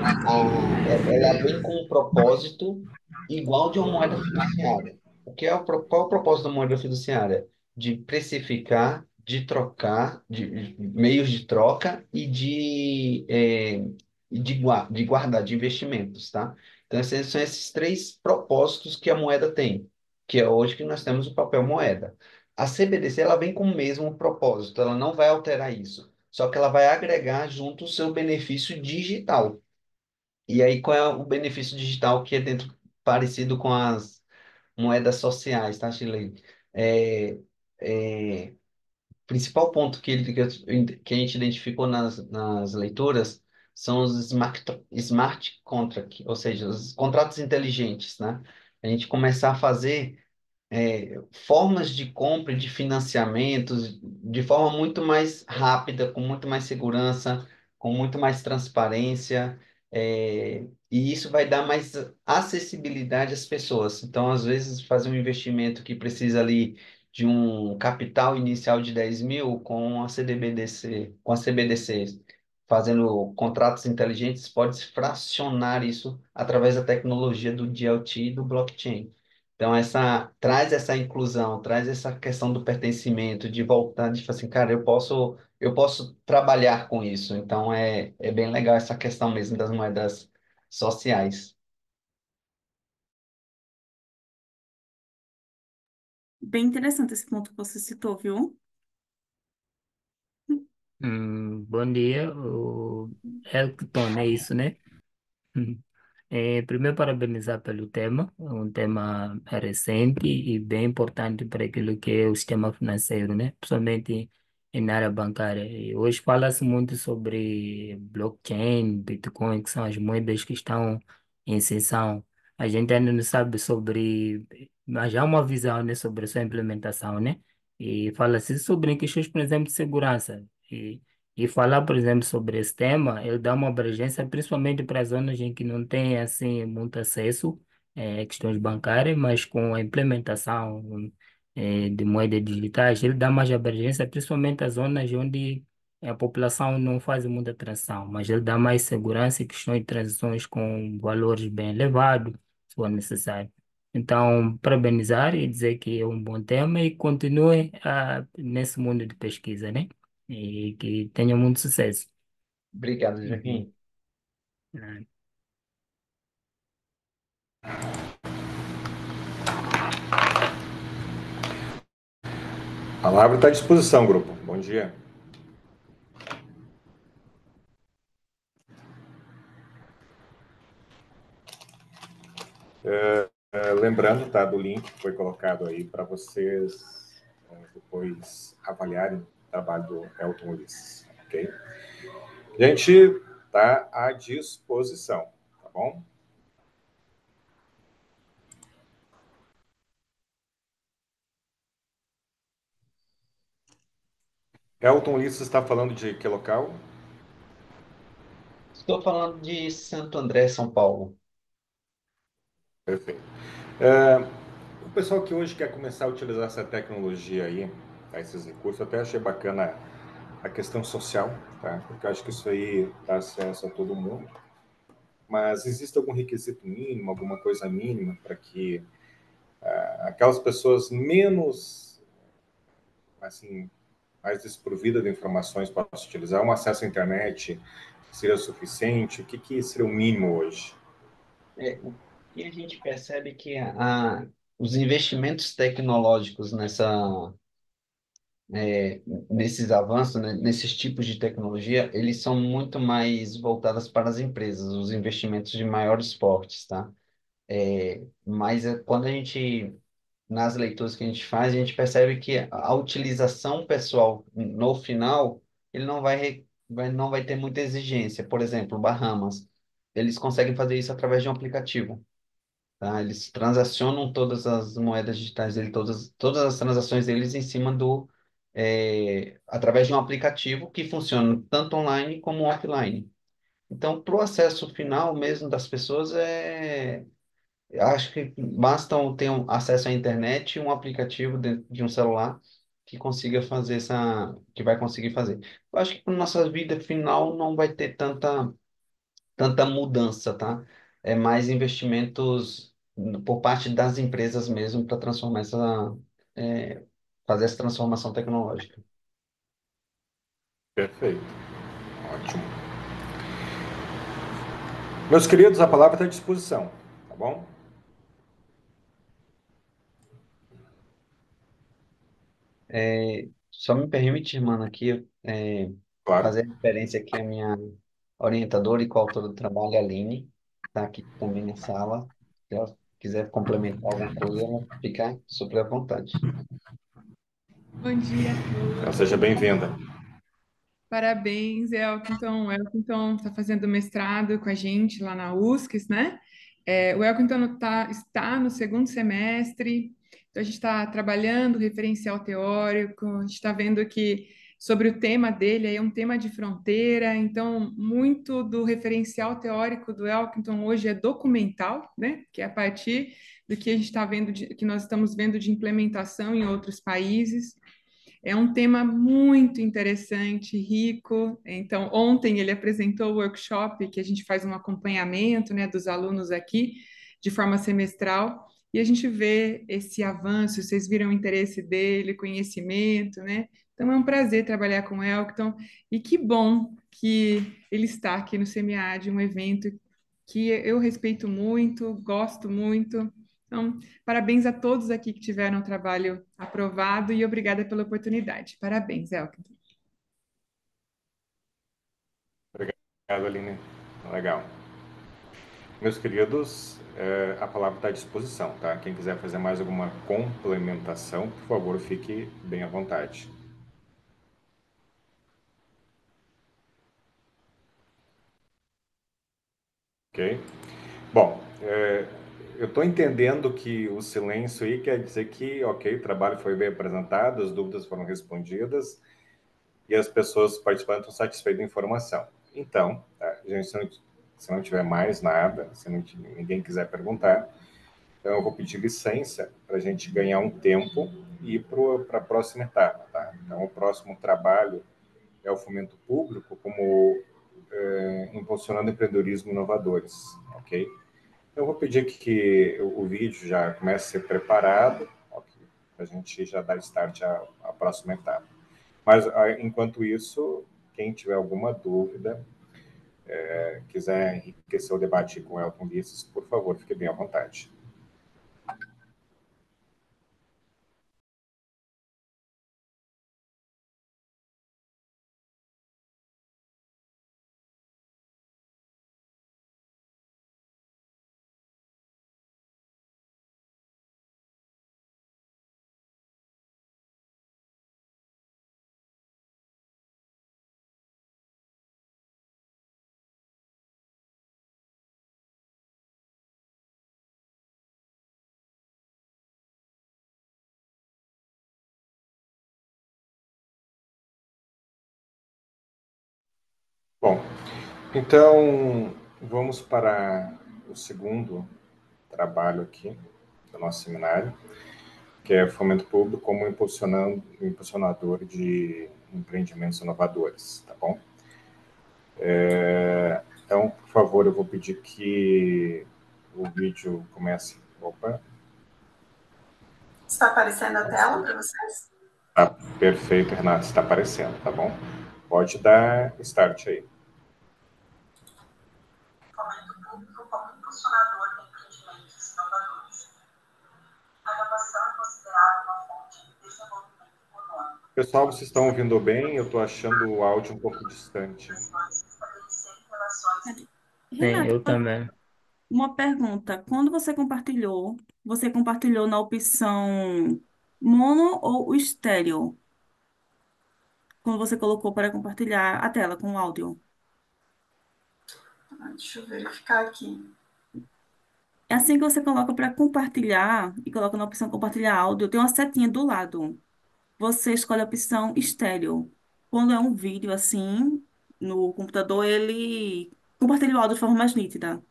a, é- ela vem com um propósito igual de uma moeda fiduciária. O que é o, pro- qual é o propósito da moeda fiduciária? De precificar, de trocar, de de meios de troca e de, é, e de, gua- de guardar, de investimentos, tá? Então, esses são esses três propósitos que a moeda tem, que é hoje que nós temos o papel moeda. A C B D C, ela vem com o mesmo propósito, ela não vai alterar isso, só que ela vai agregar junto o seu benefício digital. E aí, qual é o benefício digital que é dentro parecido com as moedas sociais, tá, Chile? É, é, principal ponto que, ele- que, eu- que a gente identificou nas, nas leituras são os smart, smart contract, ou seja, os contratos inteligentes, né? A gente começar a fazer é, formas de compra e de financiamentos de forma muito mais rápida, com muito mais segurança, com muito mais transparência, é, e isso vai dar mais acessibilidade às pessoas. Então, às vezes, fazer um investimento que precisa ali de um capital inicial de dez mil com a C D B D C, com a C B D C, fazendo contratos inteligentes, pode fracionar isso através da tecnologia do D L T e do blockchain. Então, essa traz essa inclusão, traz essa questão do pertencimento, de voltar, de falar assim, cara, eu posso, eu posso trabalhar com isso. Então, é, é bem legal essa questão mesmo das moedas sociais. Bem interessante esse ponto que você citou, viu? Hum, bom dia, o Elton, é isso, né? É, primeiro, parabenizar pelo tema, é um tema recente e bem importante para aquilo que é o sistema financeiro, né? Principalmente e na área bancária. E hoje fala-se muito sobre blockchain, Bitcoin, que são as moedas que estão em ascensão. A gente ainda não sabe sobre, mas há uma visão, né, sobre a sua implementação, né? E fala-se sobre questões, por exemplo, de segurança. E, e falar, por exemplo, sobre esse tema, ele dá uma abrangência principalmente para zonas em que não tem, assim, muito acesso a questões bancárias, mas com a implementação eh, de moedas digitais, ele dá mais abrangência, principalmente às zonas onde a população não faz muita transação, mas ele dá mais segurança e questões de transações com valores bem elevados, se for necessário. Então, parabenizar e dizer que é um bom tema e continue ah, nesse mundo de pesquisa, né? E que tenha muito sucesso. Obrigado, Uhum. Joaquim. Ah, A palavra está à disposição, grupo. Bom dia. É, é, lembrando, tá, do link que foi colocado aí para vocês é, depois avaliarem o trabalho do Elton Ulisses, ok? A gente está à disposição, tá bom? Elton Ulisses está falando de que local? Estou falando de Santo André, São Paulo. Perfeito. É, o pessoal que hoje quer começar a utilizar essa tecnologia aí, tá, esses recursos, eu até achei bacana a questão social, tá? Porque eu acho que isso aí dá acesso a todo mundo. Mas existe algum requisito mínimo, alguma coisa mínima para que ah, aquelas pessoas menos, assim, mais desprovidas de informações possam utilizar? Um acesso à internet seria suficiente? O que, que seria o mínimo hoje? É, o que a gente percebe que a, os investimentos tecnológicos nessa, é, nesses avanços, né, nesses tipos de tecnologia, eles são muito mais voltados para as empresas, os investimentos de maiores portes, tá? É, mas é, quando a gente, nas leituras que a gente faz, a gente percebe que a utilização pessoal no final, ele não vai, re- vai, não vai ter muita exigência. Por exemplo, Bahamas, eles conseguem fazer isso através de um aplicativo. Tá? Eles transacionam todas as moedas digitais dele, todas, todas as transações deles em cima do, é, através de um aplicativo que funciona tanto online como offline. Então, para o acesso final mesmo das pessoas, é, eu acho que basta ter um acesso à internet e um aplicativo dentro de um celular que consiga fazer essa, que vai conseguir fazer. Eu acho que para nossa vida final não vai ter tanta tanta mudança, tá? É mais investimentos por parte das empresas mesmo para transformar essa, é, fazer essa transformação tecnológica. Perfeito. Ótimo. Meus queridos, a palavra está à disposição, tá bom? É, só me permite, mano, aqui é, Claro. fazer referência aqui à minha orientadora e coautora do trabalho, a Aline, está aqui também na sala. Se ela quiser complementar alguma coisa, ela fica super à vontade. Bom dia a Então, seja todos. bem-vinda. Parabéns, Elkington. O Elkington está fazendo mestrado com a gente lá na U S C, né? É, o Elkington tá, está no segundo semestre, então a gente está trabalhando referencial teórico, a gente está vendo que sobre o tema dele aí é um tema de fronteira, então muito do referencial teórico do Elkington hoje é documental, né? Que é a partir do que a gente está vendo, de, que nós estamos vendo de implementação em outros países. É um tema muito interessante, rico. Então, ontem ele apresentou o workshop que a gente faz um acompanhamento, né, dos alunos aqui, de forma semestral, e a gente vê esse avanço, vocês viram o interesse dele, conhecimento, né? Então, é um prazer trabalhar com o Elkton, e que bom que ele está aqui no SEMIAD, um evento que eu respeito muito, gosto muito. Então, parabéns a todos aqui que tiveram o trabalho aprovado e obrigada pela oportunidade. Parabéns, Elke. Obrigado, Aline. Legal. Meus queridos, é, a palavra está à disposição, tá? Quem quiser fazer mais alguma complementação, por favor, fique bem à vontade. ok? Bom, é, eu estou entendendo que o silêncio aí quer dizer que, ok, o trabalho foi bem apresentado, as dúvidas foram respondidas e as pessoas participantes estão satisfeitas da informação. Então, tá, gente, se, não, se não tiver mais nada, se não, ninguém quiser perguntar, então eu vou pedir licença para a gente ganhar um tempo e ir para a próxima etapa. Tá? Então, o próximo trabalho é o fomento público como é, impulsionando empreendedorismo inovadores, ok? Eu vou pedir que o vídeo já comece a ser preparado, okay, para a gente já dar start à, à próxima etapa. Mas, enquanto isso, quem tiver alguma dúvida, é, quiser enriquecer o debate com o Elton Ulisses, por favor, fique bem à vontade. Bom, então vamos para o segundo trabalho aqui do nosso seminário, que é fomento público como impulsionando, impulsionador de empreendimentos inovadores, tá bom? É, então, por favor, eu vou pedir que o vídeo comece. Opa. Está aparecendo a tela para vocês? Tá perfeito, Renato, está aparecendo, tá bom? Pode dar start aí. Fomento público como impulsionador de empreendimentos inovadores. A inovação é considerada uma fonte de desenvolvimento econômico. Pessoal, vocês estão ouvindo bem? Eu estou achando o áudio um pouco distante. Sim, Renato, eu também. uma pergunta. Quando você compartilhou, você compartilhou na opção mono ou estéreo? Quando você colocou para compartilhar a tela com o áudio. Ah, deixa eu verificar aqui. É assim que você coloca para compartilhar e coloca na opção compartilhar áudio, tem uma setinha do lado. Você escolhe a opção estéreo. Quando é um vídeo assim, no computador, ele compartilha o áudio de forma mais nítida.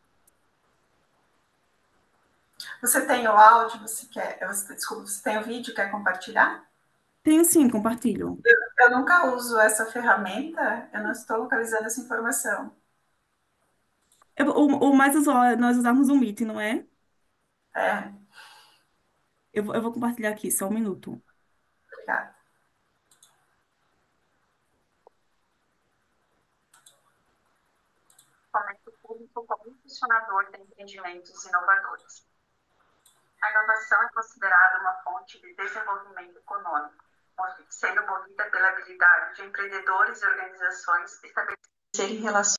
Você tem o áudio, você quer, você, desculpa, você tem o vídeo, quer compartilhar? Tenho sim, compartilho. Eu, eu nunca uso essa ferramenta, eu não estou localizando essa informação. Eu- o, o mais usual é nós usarmos o Meet, não é? É, Eu, vou- eu vou compartilhar aqui, só um minuto. obrigada. Fomento público como impulsionador de empreendimentos inovadores. A inovação é considerada uma fonte de desenvolvimento econômico, sendo movida pela habilidade de empreendedores e organizações estabelecerem relações.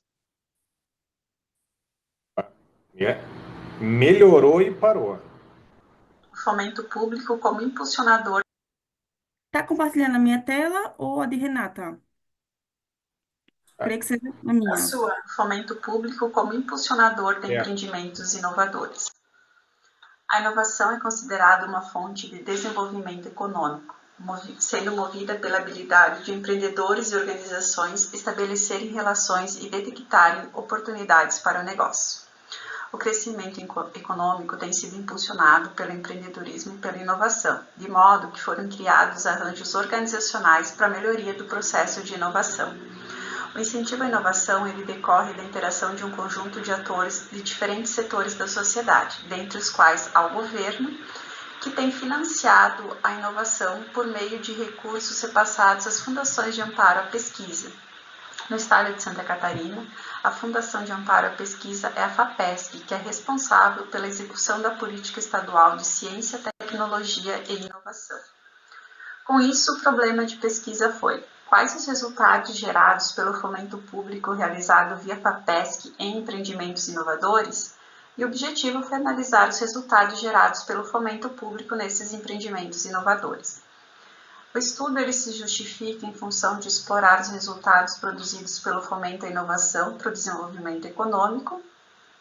Yeah. Melhorou e parou. Fomento público como impulsionador. Tá compartilhando a minha tela ou a de Renata? Creio que seja a A minha. sua, fomento público como impulsionador de É. empreendimentos inovadores. A inovação é considerada uma fonte de desenvolvimento econômico, sendo movida pela habilidade de empreendedores e organizações estabelecerem relações e detectarem oportunidades para o negócio. O crescimento econômico tem sido impulsionado pelo empreendedorismo e pela inovação, de modo que foram criados arranjos organizacionais para a melhoria do processo de inovação. O incentivo à inovação ele decorre da interação de um conjunto de atores de diferentes setores da sociedade, dentre os quais há o governo, que tem financiado a inovação por meio de recursos repassados às fundações de amparo à pesquisa. No estado de Santa Catarina, a Fundação de Amparo à Pesquisa é a FAPESC, que é responsável pela execução da política estadual de ciência, tecnologia e inovação. Com isso, o problema de pesquisa foi: quais os resultados gerados pelo fomento público realizado via FAPESC em empreendimentos inovadores? E o objetivo foi analisar os resultados gerados pelo fomento público nesses empreendimentos inovadores. O estudo ele se justifica em função de explorar os resultados produzidos pelo fomento à inovação para o desenvolvimento econômico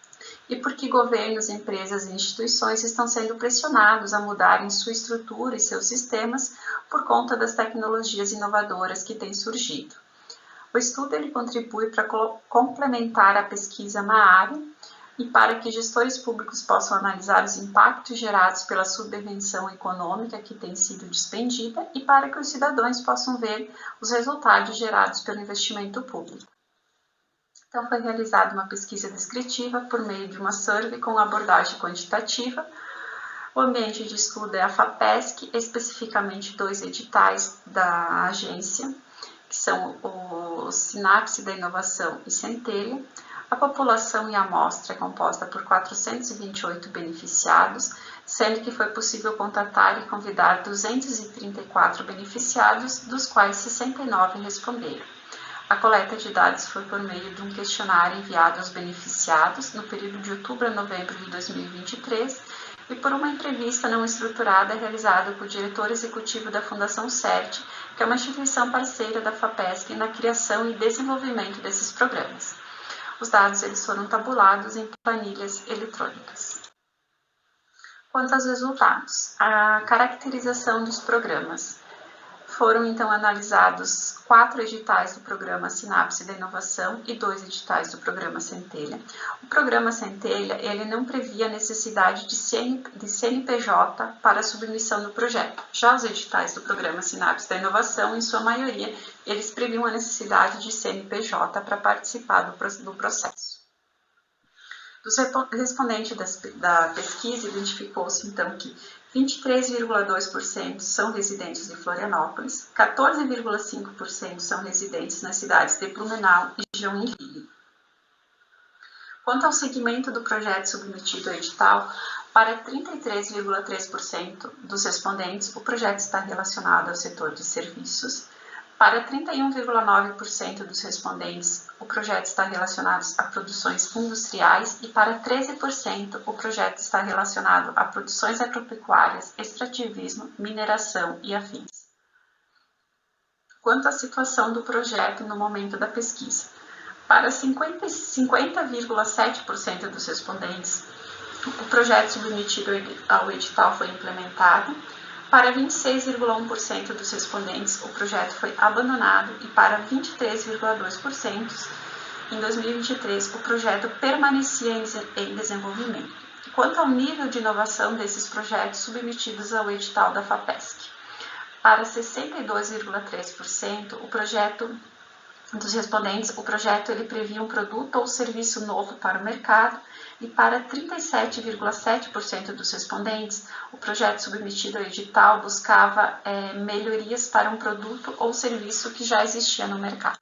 e porque governos, empresas e instituições estão sendo pressionados a mudarem sua estrutura e seus sistemas por conta das tecnologias inovadoras que têm surgido. O estudo ele contribui para complementar a pesquisa na área e para que gestores públicos possam analisar os impactos gerados pela subvenção econômica que tem sido despendida e para que os cidadãos possam ver os resultados gerados pelo investimento público. Então, foi realizada uma pesquisa descritiva por meio de uma survey com abordagem quantitativa. O ambiente de estudo é a FAPESC, especificamente dois editais da agência, que são o Sinapse da Inovação e Centelha. A população e a amostra é composta por quatrocentos e vinte e oito beneficiados, sendo que foi possível contatar e convidar duzentos e trinta e quatro beneficiados, dos quais sessenta e nove responderam. A coleta de dados foi por meio de um questionário enviado aos beneficiados no período de outubro a novembro de dois mil e vinte e três e por uma entrevista não estruturada realizada com o diretor executivo da Fundação CERT, que é uma instituição parceira da FAPESC na criação e desenvolvimento desses programas. Os dados eles foram tabulados em planilhas eletrônicas. Quanto aos resultados, a caracterização dos programas. Foram, então, analisados quatro editais do programa Sinapse da Inovação e dois editais do programa Centelha. O programa Centelha, ele não previa a necessidade de, CN, de C N P J para a submissão do projeto. Já os editais do programa Sinapse da Inovação, em sua maioria, eles previam a necessidade de C N P J para participar do, do processo. Dos respondentes das, da pesquisa, identificou-se, então, que vinte e três vírgula dois por cento são residentes de Florianópolis, quatorze vírgula cinco por cento são residentes nas cidades de Blumenau e Joinville. Quanto ao segmento do projeto submetido ao edital, para trinta e três vírgula três por cento dos respondentes, o projeto está relacionado ao setor de serviços. Para trinta e um vírgula nove por cento dos respondentes, o projeto está relacionado a produções industriais e para treze por cento o projeto está relacionado a produções agropecuárias, extrativismo, mineração e afins. Quanto à situação do projeto no momento da pesquisa, para cinquenta vírgula sete por cento dos respondentes, o projeto submetido ao edital foi implementado. Para vinte e seis vírgula um por cento dos respondentes, o projeto foi abandonado e para vinte e três vírgula dois por cento, em dois mil e vinte e três, o projeto permanecia em desenvolvimento. Quanto ao nível de inovação desses projetos submetidos ao edital da FAPESC, para sessenta e dois vírgula três por cento, o projeto dos respondentes, o projeto ele previa um produto ou serviço novo para o mercado, e para trinta e sete vírgula sete por cento dos respondentes, o projeto submetido ao edital buscava é, melhorias para um produto ou serviço que já existia no mercado.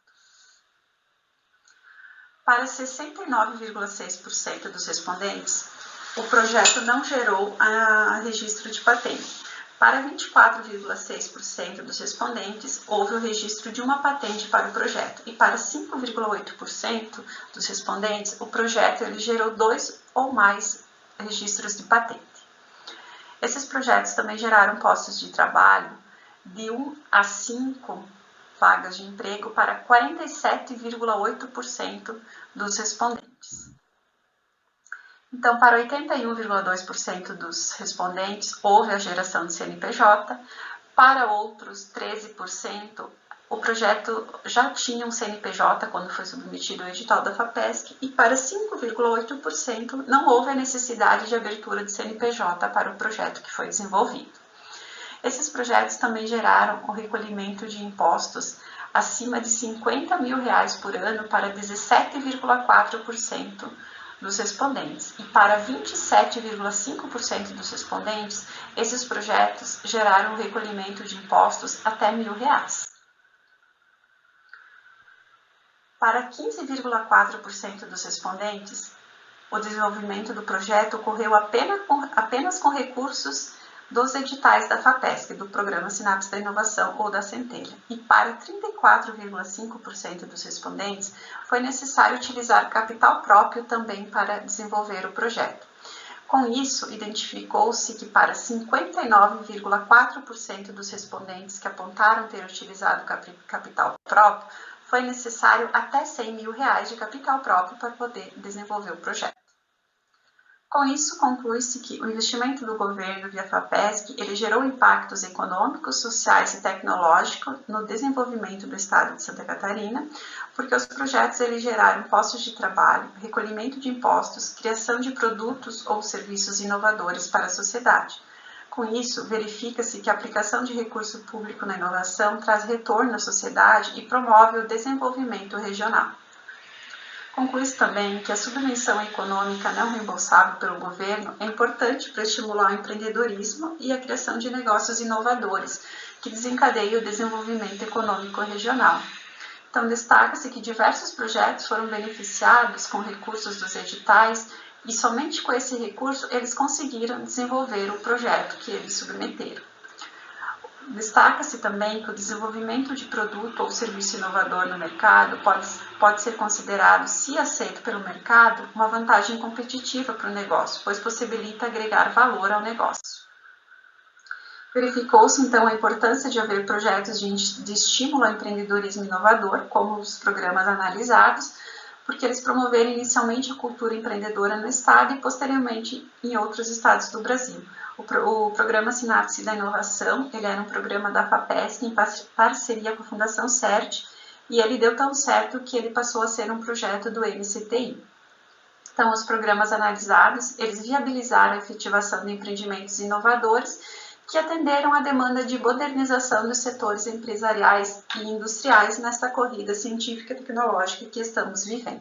Para sessenta e nove vírgula seis por cento dos respondentes, o projeto não gerou a registro de patente. Para vinte e quatro vírgula seis por cento dos respondentes, houve o registro de uma patente para o projeto. E para cinco vírgula oito por cento dos respondentes, o projeto ele gerou dois ou mais registros de patente. Esses projetos também geraram postos de trabalho de um a cinco vagas de emprego para quarenta e sete vírgula oito por cento dos respondentes. Então, para oitenta e um vírgula dois por cento dos respondentes, houve a geração de C N P J. Para outros treze por cento, o projeto já tinha um C N P J quando foi submetido ao edital da FAPESC. E para cinco vírgula oito por cento, não houve a necessidade de abertura de C N P J para o projeto que foi desenvolvido. Esses projetos também geraram o recolhimento de impostos acima de cinquenta mil reais por ano para dezessete vírgula quatro por cento dos respondentes, e para vinte e sete vírgula cinco por cento dos respondentes, esses projetos geraram o recolhimento de impostos até mil reais. Para quinze vírgula quatro por cento dos respondentes, o desenvolvimento do projeto ocorreu apenas com, apenas com recursos dos editais da FAPESC, do Programa Sinapse da Inovação ou da Centelha. E para trinta e quatro vírgula cinco por cento dos respondentes, foi necessário utilizar capital próprio também para desenvolver o projeto. Com isso, identificou-se que para cinquenta e nove vírgula quatro por cento dos respondentes que apontaram ter utilizado capital próprio, foi necessário até cem mil reais de capital próprio para poder desenvolver o projeto. Com isso, conclui-se que o investimento do governo via FAPESP ele gerou impactos econômicos, sociais e tecnológicos no desenvolvimento do estado de Santa Catarina, porque os projetos eles geraram postos de trabalho, recolhimento de impostos, criação de produtos ou serviços inovadores para a sociedade. Com isso, verifica-se que a aplicação de recurso público na inovação traz retorno à sociedade e promove o desenvolvimento regional. Conclui-se também que a subvenção econômica não reembolsável pelo governo é importante para estimular o empreendedorismo e a criação de negócios inovadores, que desencadeiam o desenvolvimento econômico regional. Então, destaca-se que diversos projetos foram beneficiados com recursos dos editais e somente com esse recurso eles conseguiram desenvolver o projeto que eles submeteram. Destaca-se também que o desenvolvimento de produto ou serviço inovador no mercado pode, pode ser considerado, se aceito pelo mercado, uma vantagem competitiva para o negócio, pois possibilita agregar valor ao negócio. Verificou-se, então, a importância de haver projetos de, de estímulo ao empreendedorismo inovador, como os programas analisados, porque eles promoveram inicialmente a cultura empreendedora no estado e, posteriormente, em outros estados do Brasil. O, pro, o programa Sinapse da Inovação, ele era um programa da FAPESP em parceria com a Fundação CERT, e ele deu tão certo que ele passou a ser um projeto do M C T I. Então, os programas analisados, eles viabilizaram a efetivação de empreendimentos inovadores que atenderam à demanda de modernização dos setores empresariais e industriais nesta corrida científica e tecnológica que estamos vivendo.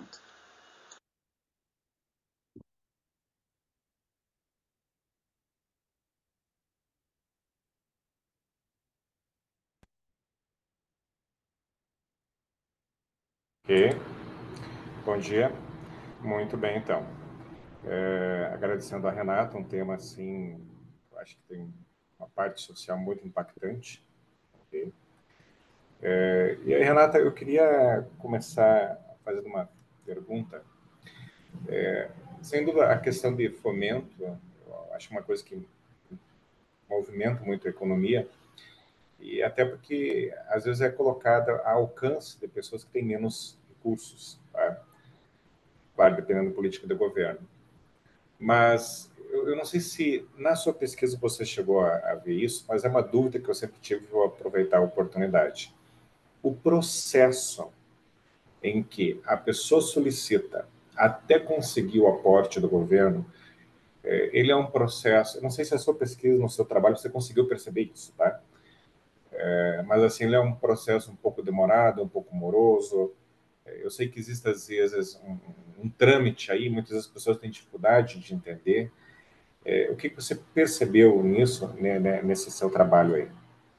Ok, bom dia. Muito bem, então. É, agradecendo a Renata, um tema assim, eu acho que tem uma parte social muito impactante. Okay? É, e aí, Renata, eu queria começar fazendo uma pergunta. É, sem dúvida, a questão de fomento, eu acho uma coisa que movimenta muito a economia, e até porque, às vezes, é colocada ao alcance de pessoas que têm menos recursos, tá? Claro, dependendo da política do governo. Mas eu, eu não sei se na sua pesquisa você chegou a, a ver isso, mas é uma dúvida que eu sempre tive e vou aproveitar a oportunidade. O processo em que a pessoa solicita até conseguir o aporte do governo, é, ele é um processo, eu não sei se a sua pesquisa, no seu trabalho, você conseguiu perceber isso, tá? É, mas assim, ele é um processo um pouco demorado, um pouco moroso. Eu sei que existe, às vezes, um, um trâmite aí, muitas vezes as pessoas têm dificuldade de entender. É, o que você percebeu nisso, né, né, nesse seu trabalho aí?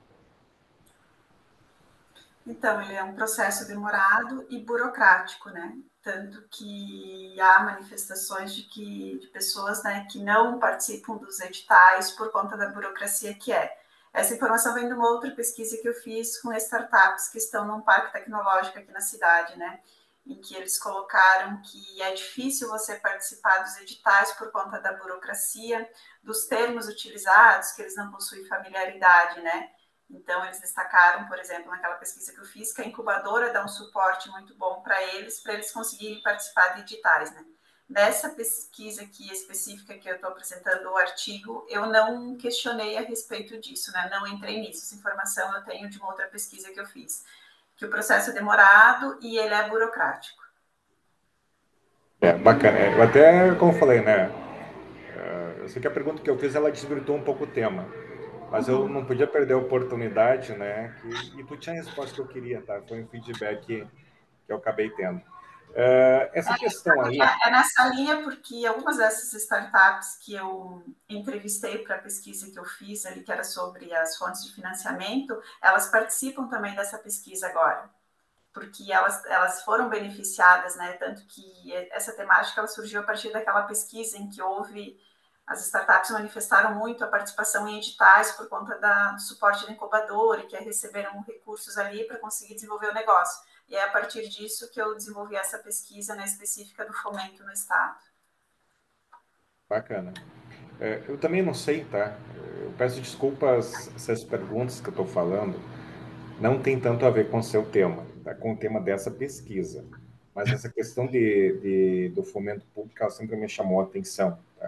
Então, ele é um processo demorado e burocrático, né? Tanto que há manifestações de que de pessoas, né, que não participam dos editais por conta da burocracia que é. Essa informação vem de uma outra pesquisa que eu fiz com startups que estão num parque tecnológico aqui na cidade, né? Em que eles colocaram que é difícil você participar dos editais por conta da burocracia, dos termos utilizados, que eles não possuem familiaridade, né? Então, eles destacaram, por exemplo, naquela pesquisa que eu fiz, que a incubadora dá um suporte muito bom para eles, para eles conseguirem participar de editais, né? Dessa pesquisa aqui específica que eu estou apresentando, o artigo, eu não questionei a respeito disso, né? Não entrei nisso. Essa informação eu tenho de uma outra pesquisa que eu fiz. Que o processo é demorado e ele é burocrático. É, bacana. Eu até, como eu falei, né? Eu sei que a pergunta que eu fiz, ela desvirtuou um pouco o tema. Mas eu não podia perder a oportunidade, né? Que, e tu tinha a resposta que eu queria, tá? Foi um feedback que, que eu acabei tendo. Uh, essa questão aí... É, é nessa linha porque algumas dessas startups que eu entrevistei para a pesquisa que eu fiz ali, que era sobre as fontes de financiamento, elas participam também dessa pesquisa agora. Porque elas, elas foram beneficiadas, né? Tanto que essa temática ela surgiu a partir daquela pesquisa em que houve... As startups manifestaram muito a participação em editais por conta da, do suporte da incubadora, que receberam recursos ali para conseguir desenvolver o negócio. E é a partir disso que eu desenvolvi essa pesquisa, né, específica do fomento no Estado. Bacana. É, eu também não sei, tá? Eu peço desculpas se as perguntas que eu estou falando não tem tanto a ver com o seu tema, tá? Com o tema dessa pesquisa. Mas essa questão de, de, do fomento público, ela sempre me chamou a atenção, tá?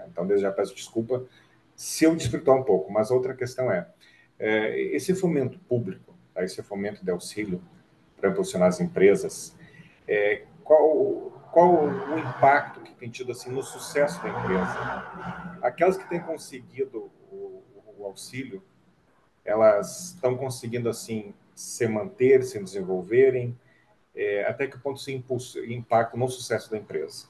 Então, desde já peço desculpa se eu desvirtuar um pouco, mas outra questão é, é esse fomento público, tá? Esse fomento de auxílio para impulsionar as empresas, é, qual, qual o impacto que tem tido assim, no sucesso da empresa? Aquelas que têm conseguido o, o auxílio, elas estão conseguindo assim se manter, se desenvolverem, é, até que ponto isso impulso, impacta no sucesso da empresa?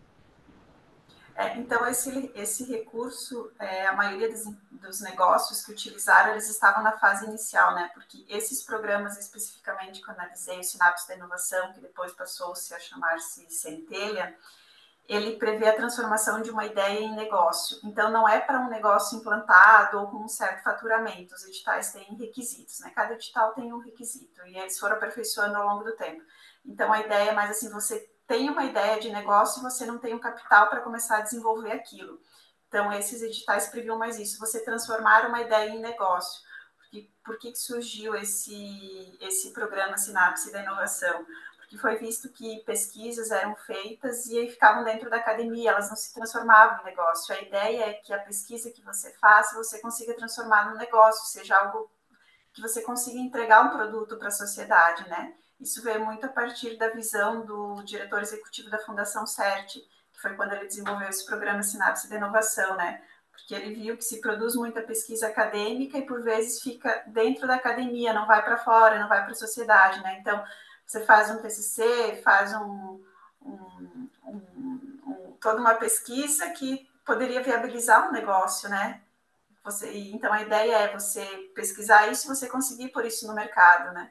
É, então, esse, esse recurso, é, a maioria dos, dos negócios que utilizaram, eles estavam na fase inicial, né? Porque esses programas, especificamente, que eu analisei, o Sinapse da Inovação, que depois passou-se a chamar-se Centelha, ele prevê a transformação de uma ideia em negócio. Então, não é para um negócio implantado ou com um certo faturamento. Os editais têm requisitos, né? Cada edital tem um requisito e eles foram aperfeiçoando ao longo do tempo. Então, a ideia é mais assim, você tem uma ideia de negócio e você não tem um capital para começar a desenvolver aquilo. Então, esses editais previam mais isso, você transformar uma ideia em negócio. Porque, por que surgiu esse, esse programa Sinapse da Inovação? Porque foi visto que pesquisas eram feitas e aí ficavam dentro da academia, elas não se transformavam em negócio. A ideia é que a pesquisa que você faça, você consiga transformar num negócio, seja algo que você consiga entregar um produto para a sociedade, né? Isso veio muito a partir da visão do diretor executivo da Fundação CERT, que foi quando ele desenvolveu esse programa Sinapse de Inovação, né? Porque ele viu que se produz muita pesquisa acadêmica e por vezes fica dentro da academia, não vai para fora, não vai para a sociedade, né? Então, você faz um T C C, faz um, um, um, um, toda uma pesquisa que poderia viabilizar um negócio, né? Você, então, a ideia é você pesquisar isso e você conseguir pôr isso no mercado, né?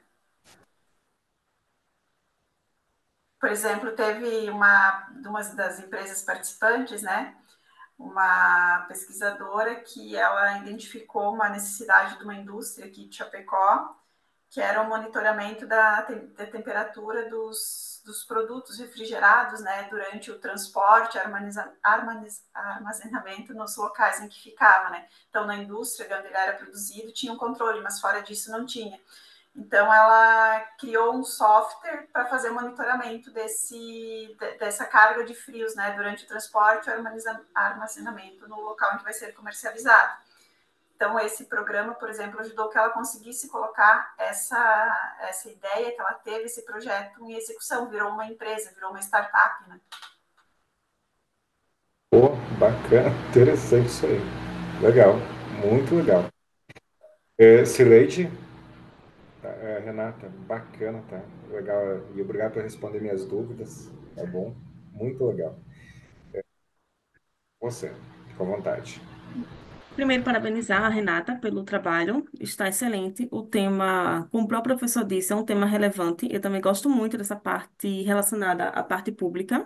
Por exemplo, teve uma, uma das empresas participantes, né? Uma pesquisadora que ela identificou uma necessidade de uma indústria aqui de Chapecó, que era o monitoramento da, da temperatura dos, dos produtos refrigerados, né, durante o transporte, armaniza, armaniz, armazenamento nos locais em que ficava, né. Então, na indústria onde ele era produzido, tinha um controle, mas fora disso não tinha. Então, ela criou um software para fazer o monitoramento desse, dessa carga de frios, né, durante o transporte e o armazenamento no local onde vai ser comercializado. Então, esse programa, por exemplo, ajudou que ela conseguisse colocar essa, essa ideia que ela teve, esse projeto em execução, virou uma empresa, virou uma startup, né? Pô, bacana, interessante isso aí. Legal, muito legal. É, Cileide, é, Renata, bacana, tá? Legal, e obrigado por responder minhas dúvidas, tá bom? Muito legal. É, você, fica à vontade. Primeiro, parabenizar a Renata pelo trabalho, está excelente. O tema, como o próprio professor disse, é um tema relevante. Eu também gosto muito dessa parte relacionada à parte pública.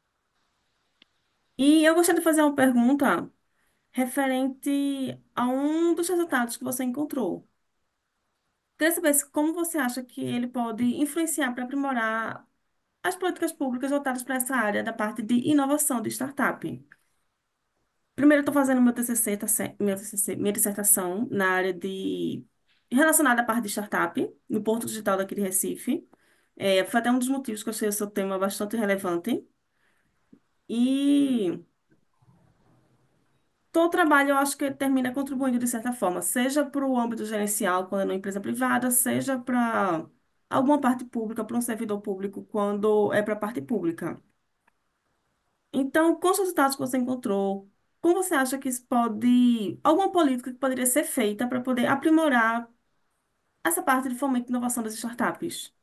E eu gostaria de fazer uma pergunta referente a um dos resultados que você encontrou. Queria saber se- como você acha que ele pode influenciar para aprimorar as políticas públicas voltadas para essa área da parte de inovação de startup. Primeiro, eu estou fazendo meu T C C, tá, cer- meu T C C, minha dissertação na área de relacionada à parte de startup, no Porto Digital daqui de Recife. É, foi até um dos motivos que eu achei o seu tema bastante relevante. E todo trabalho eu acho que termina contribuindo de certa forma, seja para o âmbito gerencial, quando é numa empresa privada, seja para alguma parte pública, para um servidor público, quando é para a parte pública. Então, com os resultados que você encontrou, como você acha que isso pode, alguma política que poderia ser feita para poder aprimorar essa parte de fomento e inovação das startups?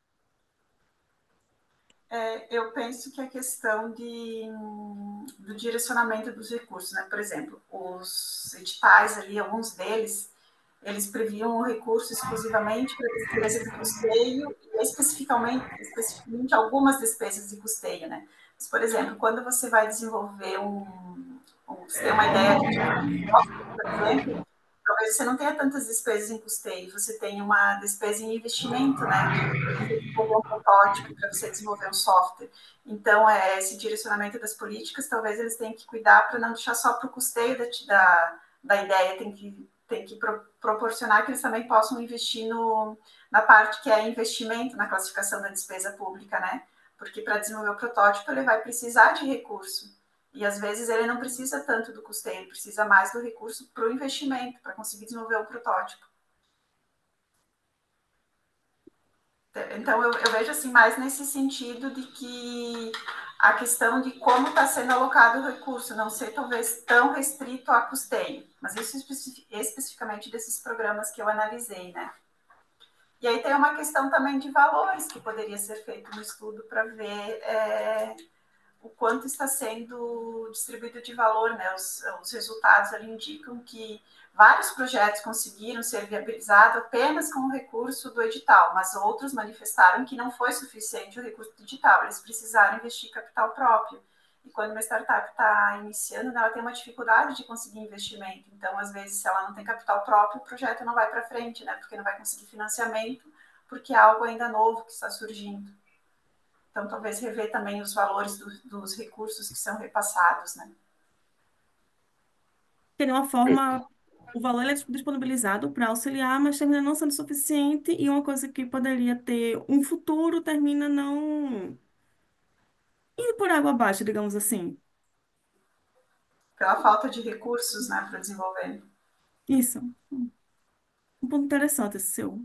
É, eu penso que a questão de, do direcionamento dos recursos, né? Por exemplo, os editais ali, alguns deles, eles previam o recurso exclusivamente para despesas de custeio e especificamente, especificamente algumas despesas de custeio, né? Mas, por exemplo, quando você vai desenvolver um, um você tem uma ideia de software, por exemplo, talvez você não tenha tantas despesas em custeio, você tem uma despesa em investimento, né? Para você desenvolver um protótipo, para você desenvolver um software. Então, é, esse direcionamento das políticas, talvez eles tenham que cuidar para não deixar só para o custeio da, da, da ideia, tem que, tem que pro, proporcionar que eles também possam investir no, na parte que é investimento, na classificação da despesa pública, né? Porque para desenvolver o protótipo, ele vai precisar de recurso. E às vezes ele não precisa tanto do custeio, ele precisa mais do recurso para o investimento, para conseguir desenvolver o protótipo. Então eu, eu vejo assim mais nesse sentido de que a questão de como está sendo alocado o recurso, não ser talvez tão restrito a custeio, mas isso especific, especificamente desses programas que eu analisei, né? E aí tem uma questão também de valores, que poderia ser feito um estudo para ver é, o quanto está sendo distribuído de valor, né? Os, os resultados ali indicam que vários projetos conseguiram ser viabilizados apenas com o recurso do edital, mas outros manifestaram que não foi suficiente o recurso do edital, eles precisaram investir capital próprio. E quando uma startup está iniciando, ela tem uma dificuldade de conseguir investimento. Então, às vezes, se ela não tem capital próprio, o projeto não vai para frente, né? Porque não vai conseguir financiamento, porque é algo ainda novo que está surgindo. Então, talvez rever também os valores do, dos recursos que são repassados, né? De uma forma, o valor ele é disponibilizado para auxiliar, mas termina não sendo suficiente e uma coisa que poderia ter um futuro termina não indo por água abaixo, digamos assim. Pela falta de recursos, né, para desenvolver. Isso. Um ponto interessante esse seu.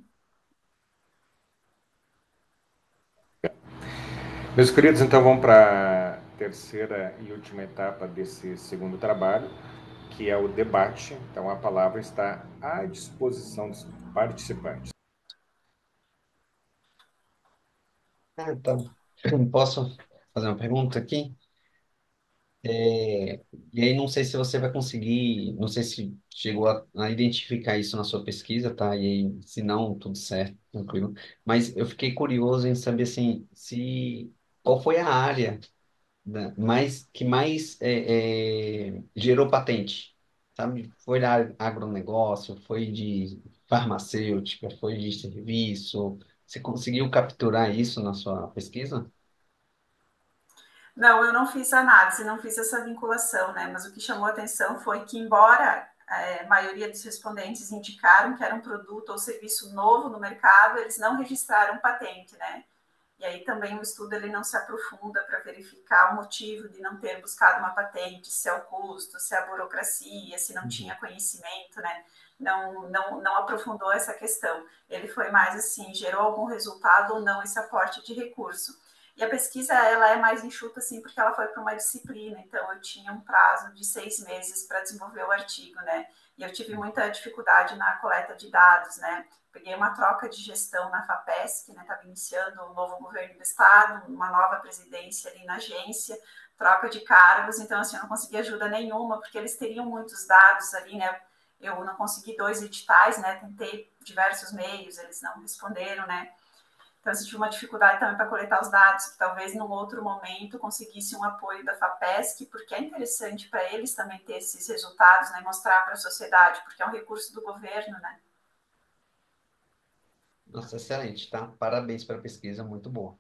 Meus queridos, então vamos para a terceira e última etapa desse segundo trabalho, que é o debate. Então a palavra está à disposição dos participantes. Ah, tá. Posso fazer uma pergunta aqui? É, e aí não sei se você vai conseguir, não sei se chegou a, a identificar isso na sua pesquisa, tá? E aí, se não, tudo certo, tranquilo. Mas eu fiquei curioso em saber assim, se qual foi a área, né, mais que mais é, é, gerou patente, sabe? Foi da agronegócio, foi de farmacêutica, foi de serviço. Você conseguiu capturar isso na sua pesquisa? Não, eu não fiz análise, não fiz essa vinculação, né? Mas o que chamou a atenção foi que, embora é, a maioria dos respondentes indicaram que era um produto ou serviço novo no mercado, eles não registraram patente, né? E aí também o estudo ele não se aprofunda para verificar o motivo de não ter buscado uma patente, se é o custo, se é a burocracia, se não tinha conhecimento, né? Não, não, não aprofundou essa questão. Ele foi mais assim, gerou algum resultado ou não esse aporte de recurso. E a pesquisa ela é mais enxuta assim porque ela foi para uma disciplina, então eu tinha um prazo de seis meses para desenvolver o artigo, né? E eu tive muita dificuldade na coleta de dados, né? Peguei uma troca de gestão na FAPESC, né? Estava iniciando um novo governo do estado, uma nova presidência ali na agência, troca de cargos, então assim eu não consegui ajuda nenhuma porque eles teriam muitos dados ali, né? Eu não consegui dois editais, né? Tentei diversos meios, eles não responderam, né? Então, eu tive uma dificuldade também para coletar os dados, que talvez num outro momento conseguisse um apoio da FAPESC, porque é interessante para eles também ter esses resultados, né, mostrar para a sociedade, porque é um recurso do governo, né? Nossa, excelente, tá? Parabéns pela pesquisa, muito boa.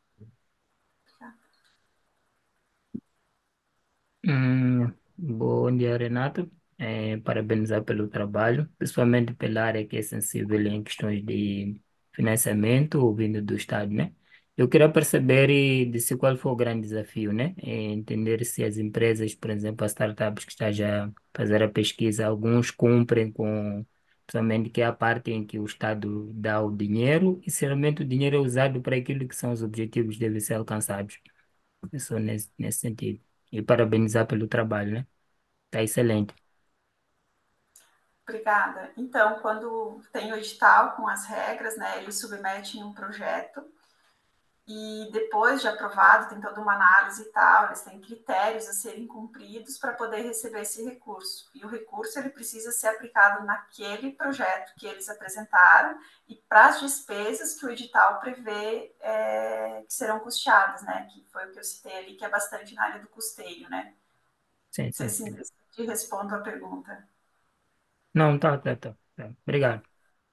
Hum, bom dia, Renato. É, parabenizar pelo trabalho, principalmente pela área que é sensível em questões de financiamento vindo do Estado, né? Eu queria perceber e de se qual foi o grande desafio, né? É entender se as empresas, por exemplo, as startups que estão já a fazer a pesquisa, alguns cumprem com, principalmente que é a parte em que o Estado dá o dinheiro e se realmente o dinheiro é usado para aquilo que são os objetivos que devem ser alcançados. É só nesse, nesse sentido. E parabenizar pelo trabalho, né? Tá excelente. Obrigada. Então, quando tem o edital com as regras, né, eles submetem um projeto e depois de aprovado, tem toda uma análise e tal, eles têm critérios a serem cumpridos para poder receber esse recurso. E o recurso ele precisa ser aplicado naquele projeto que eles apresentaram e para as despesas que o edital prevê é, que serão custeadas, né? Que foi o que eu citei ali, que é bastante na área do custeio, né? Sim, Não sei sim, se sim. te respondo a pergunta. Não, tá, tá, tá. Tá. Obrigado.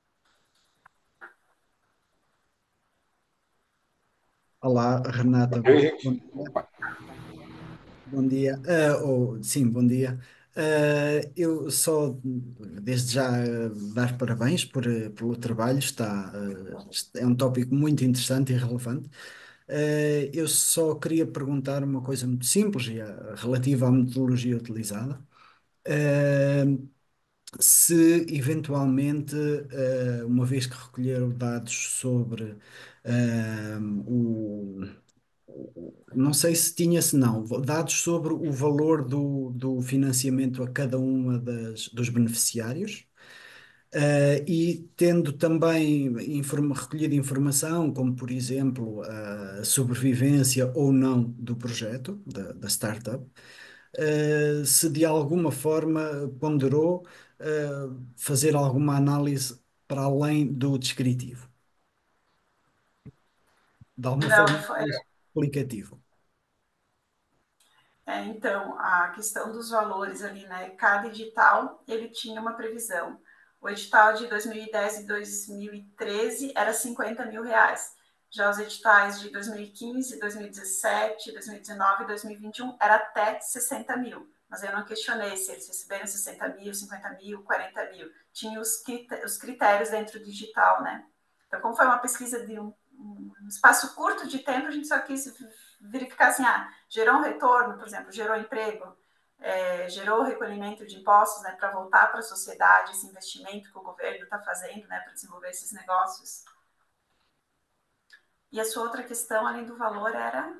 Olá, Renata. Ok, gente? Bom dia. Bom dia. Ah, ou, sim, bom dia. Ah, eu só, desde já, ah, dar parabéns por, ah, pelo trabalho. Está, ah, é um tópico muito interessante e relevante. Eh, eu só queria perguntar uma coisa muito simples e, eh, relativa à metodologia utilizada. Eh, Se eventualmente, eh, uma vez que recolheram dados sobre eh, o, o- não sei se tinha, se não, dados sobre o valor do, do financiamento a cada uma das, dos beneficiários. Eh, e tendo também informa- recolhido informação, como por exemplo a sobrevivência ou não do projeto, da, da startup, eh, se de alguma forma ponderou eh, fazer alguma análise para além do descritivo, de alguma Não, forma foi, mais explicativo. é, então, a questão dos valores ali, né? Cada edital, ele tinha uma previsão. O edital de dois mil e dez e dois mil e treze era cinquenta mil reais. Já os editais de dois mil e quinze, dois mil e dezessete, dois mil e dezenove e dois mil e vinte e um era até sessenta mil. Mas eu não questionei se eles receberam sessenta mil, cinquenta mil, quarenta mil. Tinha os critérios dentro do edital, né? Então, como foi uma pesquisa de um, um espaço curto de tempo, a gente só quis verificar assim, ah, gerou um retorno, por exemplo, gerou emprego, é, gerou recolhimento de impostos, né, para voltar para a sociedade, esse investimento que o governo está fazendo, né, para desenvolver esses negócios. E a sua outra questão, além do valor, era...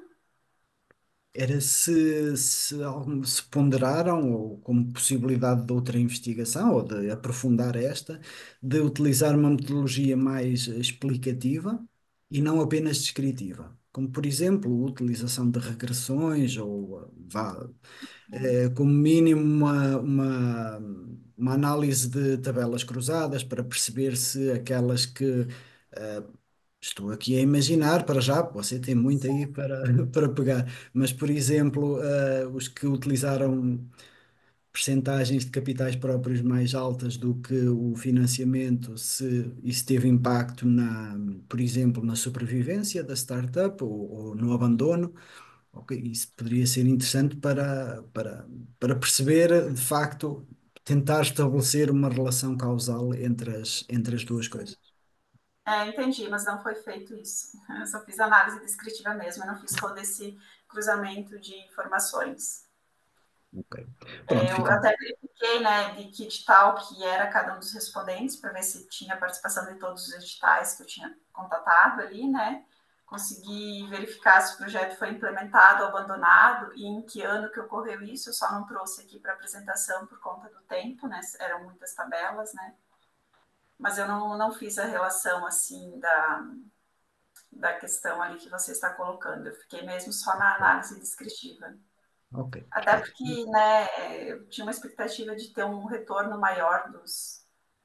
Era se, se, algum- se ponderaram, ou como possibilidade de outra investigação, ou de aprofundar esta, de utilizar uma metodologia mais explicativa e não apenas descritiva. Como, por exemplo, a utilização de regressões, ou vá, eh, como mínimo uma, uma, uma análise de tabelas cruzadas para perceber se aquelas que eh, estou aqui a imaginar para já, você tem muito aí para, para pegar, mas por exemplo, eh, os que utilizaram percentagens de capitais próprios mais altas do que o financiamento, se isso teve impacto na, por exemplo, na sobrevivência da startup ou, ou no abandono. Ok, isso poderia ser interessante para, para, para perceber, de facto, tentar estabelecer uma relação causal entre as, entre as duas coisas. É, entendi, mas não foi feito isso. Eu só fiz análise descritiva mesmo, eu não fiz todo esse cruzamento de informações. Ok. Pronto, É, eu fica. até verifiquei, né, de que edital que era cada um dos respondentes, para ver se tinha participação de todos os editais que eu tinha contatado ali, né? Consegui verificar se o projeto foi implementado ou abandonado e em que ano que ocorreu isso. Eu só não trouxe aqui para apresentação por conta do tempo, né? Eram muitas tabelas, né? Mas eu não, não fiz a relação, assim, da, da questão ali que você está colocando. Eu fiquei mesmo só na análise descritiva. Ok. Até porque, né, eu tinha uma expectativa de ter um retorno maior dos,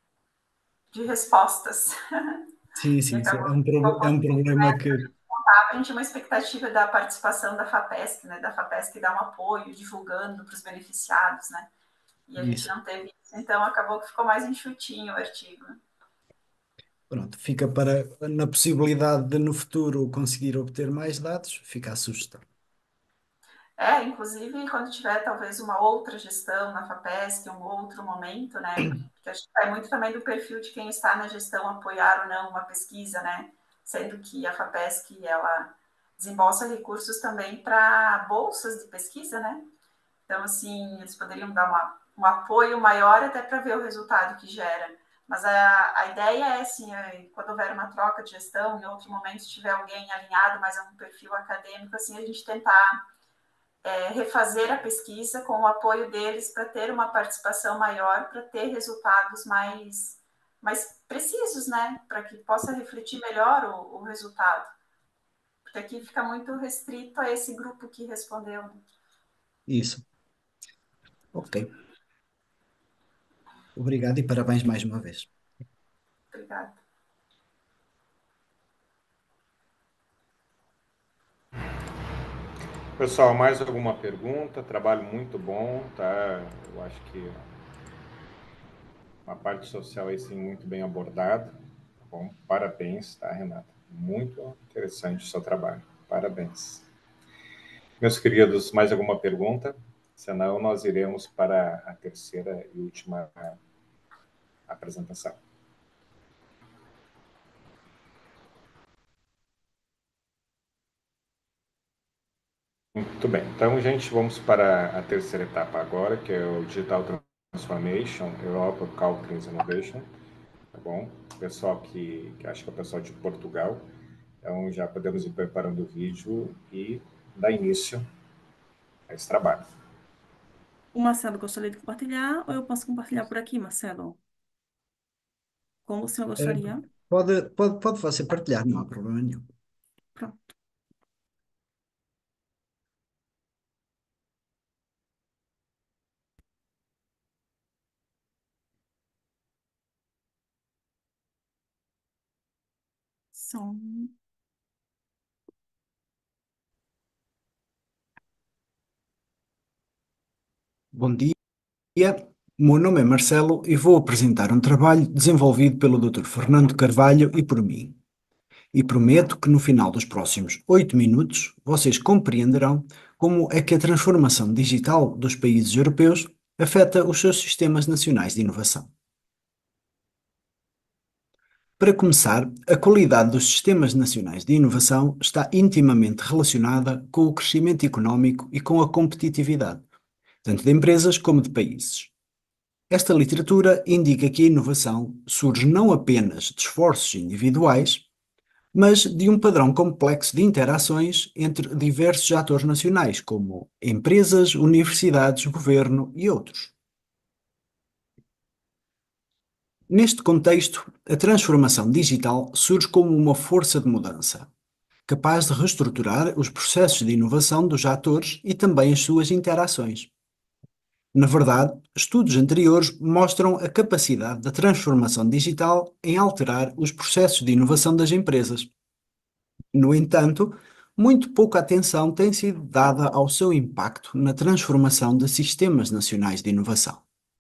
de respostas. Sim, E sim, sim. É acabou um, que ficou proble- é um problema que. a gente tinha uma expectativa da participação da FAPESC, né, da FAPESC dar um apoio, divulgando para os beneficiados, né, e a gente Isso. não teve isso, então acabou que ficou mais enxutinho o artigo. Pronto, fica para, na possibilidade de no futuro conseguir obter mais dados, fica a sugestão. É, inclusive quando tiver talvez uma outra gestão na FAPESC, um outro momento, né, que acho que vai muito também do perfil de quem está na gestão apoiar ou não uma pesquisa, né, sendo que a FAPESC, ela desembolsa recursos também para bolsas de pesquisa, né, então, assim, eles poderiam dar uma, um apoio maior até para ver o resultado que gera. Mas a, a ideia é, assim, é, quando houver uma troca de gestão, em outro momento, se tiver alguém alinhado mais a um perfil acadêmico, assim, a gente tentar é, refazer a pesquisa com o apoio deles para ter uma participação maior, para ter resultados mais, mais precisos, né? Para que possa refletir melhor o, o resultado. Porque aqui fica muito restrito a esse grupo que respondeu. Isso. Ok. Obrigado e parabéns mais uma vez. Obrigada. Pessoal, mais alguma pergunta? Trabalho muito bom, tá? Eu acho que uma parte social aí sim muito bem abordada. Tá bom? Parabéns, tá, Renata? Muito interessante o seu trabalho. Parabéns. Meus queridos, mais alguma pergunta? Senão nós iremos para a terceira e última apresentação. Muito bem. Então, gente, vamos para a terceira etapa agora, que é o Digital Transformation, Europa Culture Innovation. Tá bom? O pessoal que, que acho que é o pessoal de Portugal. Então, já podemos ir preparando o vídeo e dar início a esse trabalho. O Marcelo gostaria de compartilhar ou eu posso compartilhar por aqui, Marcelo? Como o senhor Eh, gostaria? Pode, pode, pode você partilhar, não há problema nenhum. Pronto. Som. Bom dia, o meu nome é Marcelo e vou apresentar um trabalho desenvolvido pelo doutor Fernando Carvalho e por mim. E prometo que no final dos próximos oito minutos vocês compreenderão como é que a transformação digital dos países europeus afeta os seus sistemas nacionais de inovação. Para começar, a qualidade dos sistemas nacionais de inovação está intimamente relacionada com o crescimento económico e com a competitividade, tanto de empresas como de países. Esta literatura indica que a inovação surge não apenas de esforços individuais, mas de um padrão complexo de interações entre diversos atores nacionais, como empresas, universidades, governo e outros. Neste contexto, a transformação digital surge como uma força de mudança, capaz de reestruturar os processos de inovação dos atores e também as suas interações. Na verdade, estudos anteriores mostram a capacidade da transformação digital em alterar os processos de inovação das empresas. No entanto, muito pouca atenção tem sido dada ao seu impacto na transformação de sistemas nacionais de inovação.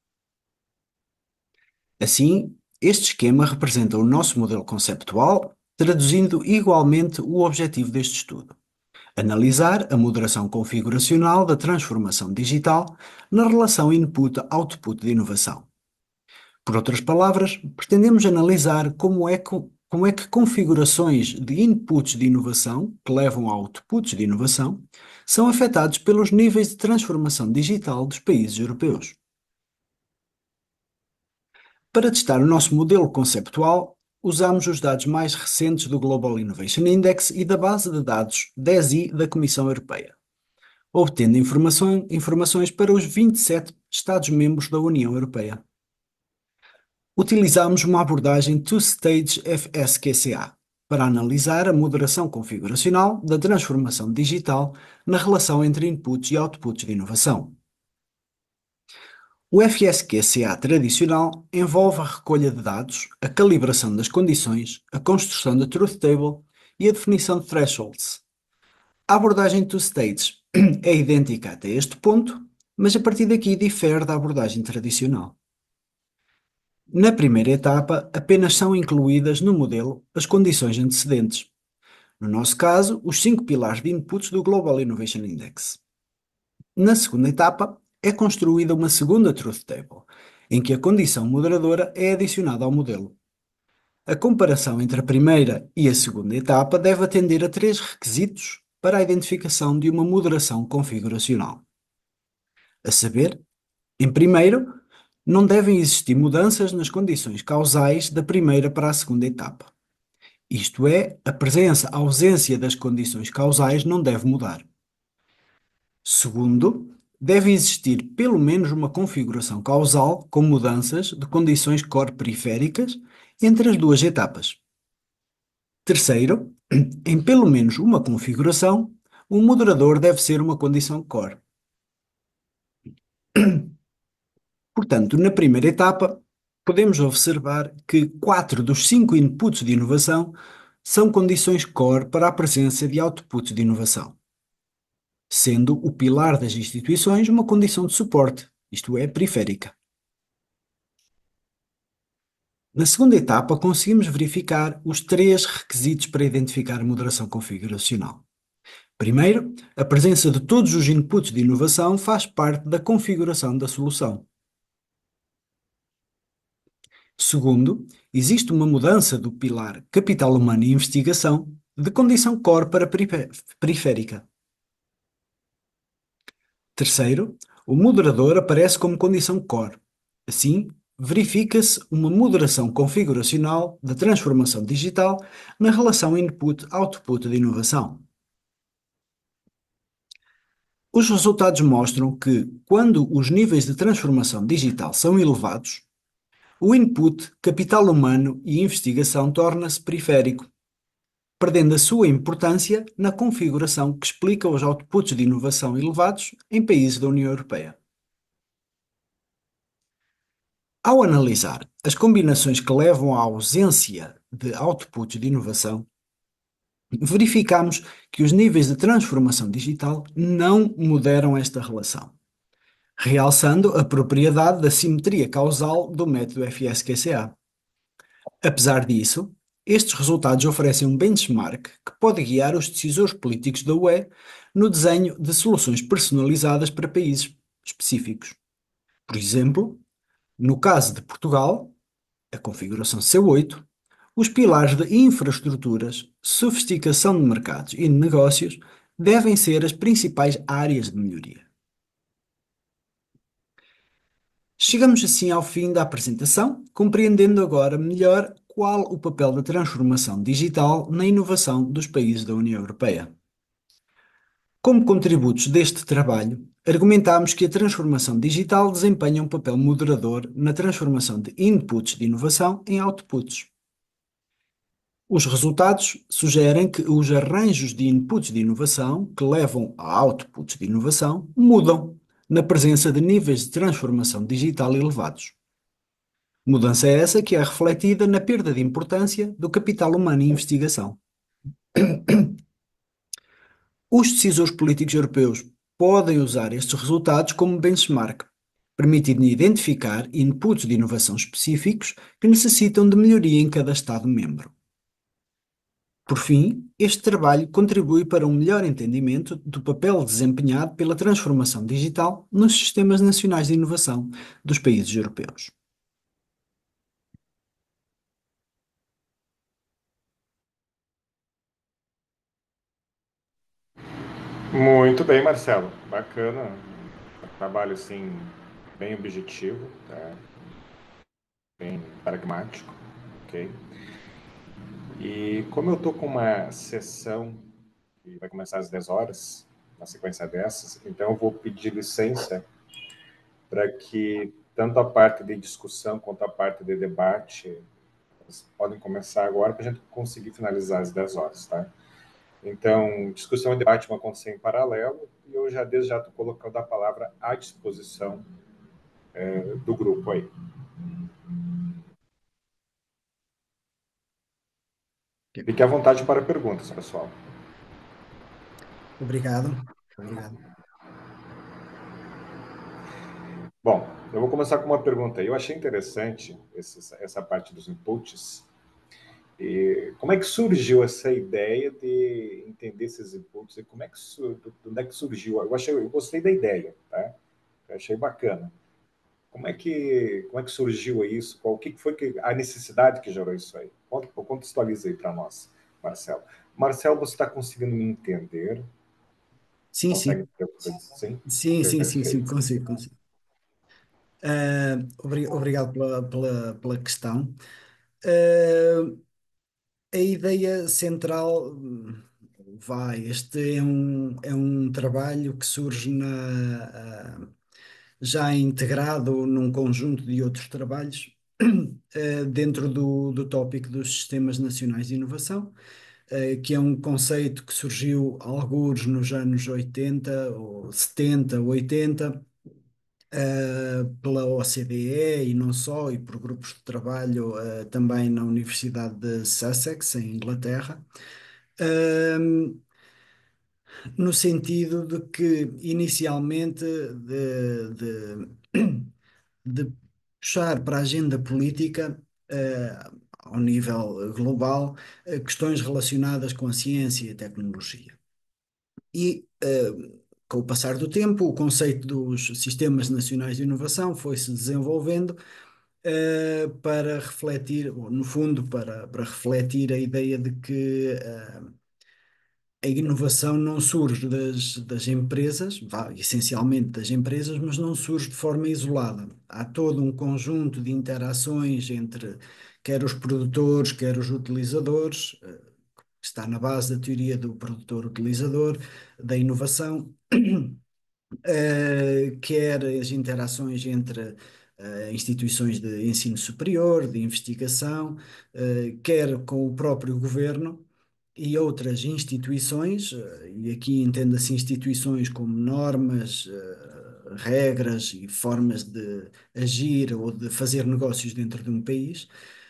Assim, este esquema representa o nosso modelo conceptual, traduzindo igualmente o objetivo deste estudo: analisar a moderação configuracional da transformação digital na relação input-output de inovação. Por outras palavras, pretendemos analisar como é que, como é que configurações de inputs de inovação, que levam a outputs de inovação, são afetados pelos níveis de transformação digital dos países europeus. Para testar o nosso modelo conceptual, usamos os dados mais recentes do Global Innovation Index e da base de dados dez i da Comissão Europeia, obtendo informação, informações para os vinte e sete Estados-membros da União Europeia. Utilizamos uma abordagem Two-Stage F S Q C A para analisar a moderação configuracional da transformação digital na relação entre inputs e outputs de inovação. O F S Q C A tradicional envolve a recolha de dados, a calibração das condições, a construção da Truth Table e a definição de thresholds. A abordagem Two-Stage é idêntica até este ponto, mas a partir daqui difere da abordagem tradicional. Na primeira etapa, apenas são incluídas no modelo as condições antecedentes. No nosso caso, os cinco pilares de inputs do Global Innovation Index. Na segunda etapa, é construída uma segunda Truth Table, em que a condição moderadora é adicionada ao modelo. A comparação entre a primeira e a segunda etapa deve atender a três requisitos para a identificação de uma moderação configuracional. A saber, em primeiro, não devem existir mudanças nas condições causais da primeira para a segunda etapa. Isto é, a presença, a ausência das condições causais não deve mudar. Segundo, deve existir pelo menos uma configuração causal com mudanças de condições core periféricas entre as duas etapas. Terceiro, em pelo menos uma configuração, o moderador deve ser uma condição core. Portanto, na primeira etapa, podemos observar que quatro dos cinco inputs de inovação são condições core para a presença de outputs de inovação, sendo o pilar das instituições uma condição de suporte, isto é, periférica. Na segunda etapa, conseguimos verificar os três requisitos para identificar a moderação configuracional. Primeiro, a presença de todos os inputs de inovação faz parte da configuração da solução. Segundo, existe uma mudança do pilar capital humano e investigação de condição core para periférica. Terceiro, o moderador aparece como condição core. Assim, verifica-se uma moderação configuracional da transformação digital na relação input-output de inovação. Os resultados mostram que, quando os níveis de transformação digital são elevados, o input, capital humano e investigação torna-se periférico, perdendo a sua importância na configuração que explica os outputs de inovação elevados em países da União Europeia. Ao analisar as combinações que levam à ausência de outputs de inovação, verificamos que os níveis de transformação digital não moderam esta relação, realçando a propriedade da simetria causal do método F S Q C A. Apesar disso, estes resultados oferecem um benchmark que pode guiar os decisores políticos da U E no desenho de soluções personalizadas para países específicos. Por exemplo, no caso de Portugal, a configuração C oito, os pilares de infraestruturas, sofisticação de mercados e de negócios devem ser as principais áreas de melhoria. Chegamos assim ao fim da apresentação, compreendendo agora melhor qual o papel da transformação digital na inovação dos países da União Europeia. Como contributos deste trabalho, argumentamos que a transformação digital desempenha um papel moderador na transformação de inputs de inovação em outputs. Os resultados sugerem que os arranjos de inputs de inovação que levam a outputs de inovação mudam na presença de níveis de transformação digital elevados. Mudança essa que é refletida na perda de importância do capital humano em investigação. Os decisores políticos europeus podem usar estes resultados como benchmark, permitindo identificar inputs de inovação específicos que necessitam de melhoria em cada Estado-membro. Por fim, este trabalho contribui para um melhor entendimento do papel desempenhado pela transformação digital nos sistemas nacionais de inovação dos países europeus. Muito bem, Marcelo. Bacana. Trabalho, assim, bem objetivo, tá? Bem pragmático, ok? E como eu estou com uma sessão que vai começar às dez horas, na sequência dessas, então eu vou pedir licença para que tanto a parte de discussão quanto a parte de debate podem começar agora para a gente conseguir finalizar às dez horas, tá? Então, discussão e debate vão acontecer em paralelo e eu já desde já estou colocando a palavra à disposição é, do grupo aí. Fique à vontade para perguntas, pessoal. Obrigado. Obrigado. Bom, eu vou começar com uma pergunta. Eu achei interessante esse, essa parte dos inputs. E como é que surgiu essa ideia de entender esses inputs? E como é que, de onde é que surgiu? Eu achei, eu gostei da ideia, tá? Eu achei bacana. Como é que, como é que surgiu isso? Qual, o que foi que, a necessidade que gerou isso aí? Contextualiza aí para nós, Marcelo. Marcelo, você está conseguindo me entender? Sim, Consegue sim. sim? Sim, sim, sim, sim, Perfeito. consigo, consigo. Uh, obri- obrigado pela, pela, pela questão. Uh, a ideia central, hum, vai, este é um, é um trabalho que surge na, uh, já integrado num conjunto de outros trabalhos, uh, dentro do, do tópico dos Sistemas Nacionais de Inovação, uh, que é um conceito que surgiu algures nos anos oitenta, ou setenta, oitenta, eh, pela O C D E e não só, e por grupos de trabalho eh, também na Universidade de Sussex, em Inglaterra, ehm, no sentido de que inicialmente de, de, de puxar para a agenda política, eh, ao nível global, eh, questões relacionadas com a ciência e a tecnologia. E, eh, com o passar do tempo, o conceito dos sistemas nacionais de inovação foi-se desenvolvendo, eh, para refletir, ou no fundo, para, para refletir a ideia de que, eh, a inovação não surge das, das empresas, vá, essencialmente das empresas, mas não surge de forma isolada. Há todo um conjunto de interações entre quer os produtores, quer os utilizadores, eh, que está na base da teoria do produtor-utilizador, da inovação, eh, quer as interações entre eh, instituições de ensino superior, de investigação, eh, quer com o próprio governo e outras instituições, eh, e aqui entenda-se instituições como normas, eh, regras e formas de agir ou de fazer negócios dentro de um país,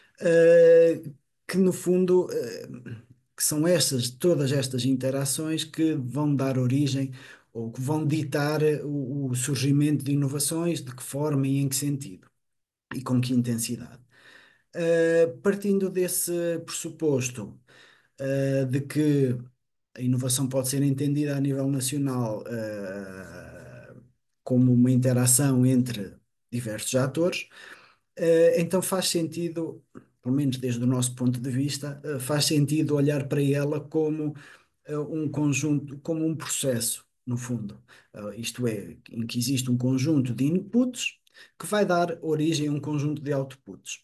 eh, que no fundo, eh, que são estas, todas estas interações que vão dar origem ou que vão ditar eh, o, o surgimento de inovações, de que forma e em que sentido e com que intensidade. Eh, partindo desse pressuposto, eh, de que a inovação pode ser entendida a nível nacional, eh, como uma interação entre diversos atores, eh, então faz sentido, pelo menos desde o nosso ponto de vista, eh, faz sentido olhar para ela como eh, um conjunto, como um processo, no fundo. Eh, isto é, em que existe um conjunto de inputs que vai dar origem a um conjunto de outputs.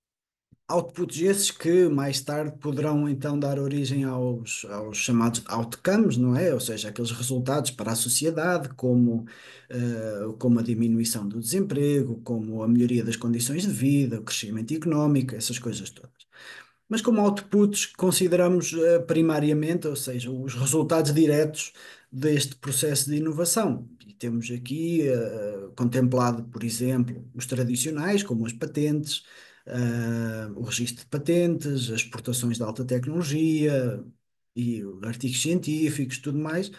Outputs esses que mais tarde poderão então dar origem aos, aos chamados outcomes, não é? Ou seja, aqueles resultados para a sociedade, como, eh, como a diminuição do desemprego, como a melhoria das condições de vida, o crescimento económico, essas coisas todas. Mas como outputs consideramos eh, primariamente, ou seja, os resultados diretos deste processo de inovação. E temos aqui eh, contemplado, por exemplo, os tradicionais, como as patentes, eh, o registro de patentes, as exportações de alta tecnologia e artigos científicos, tudo mais,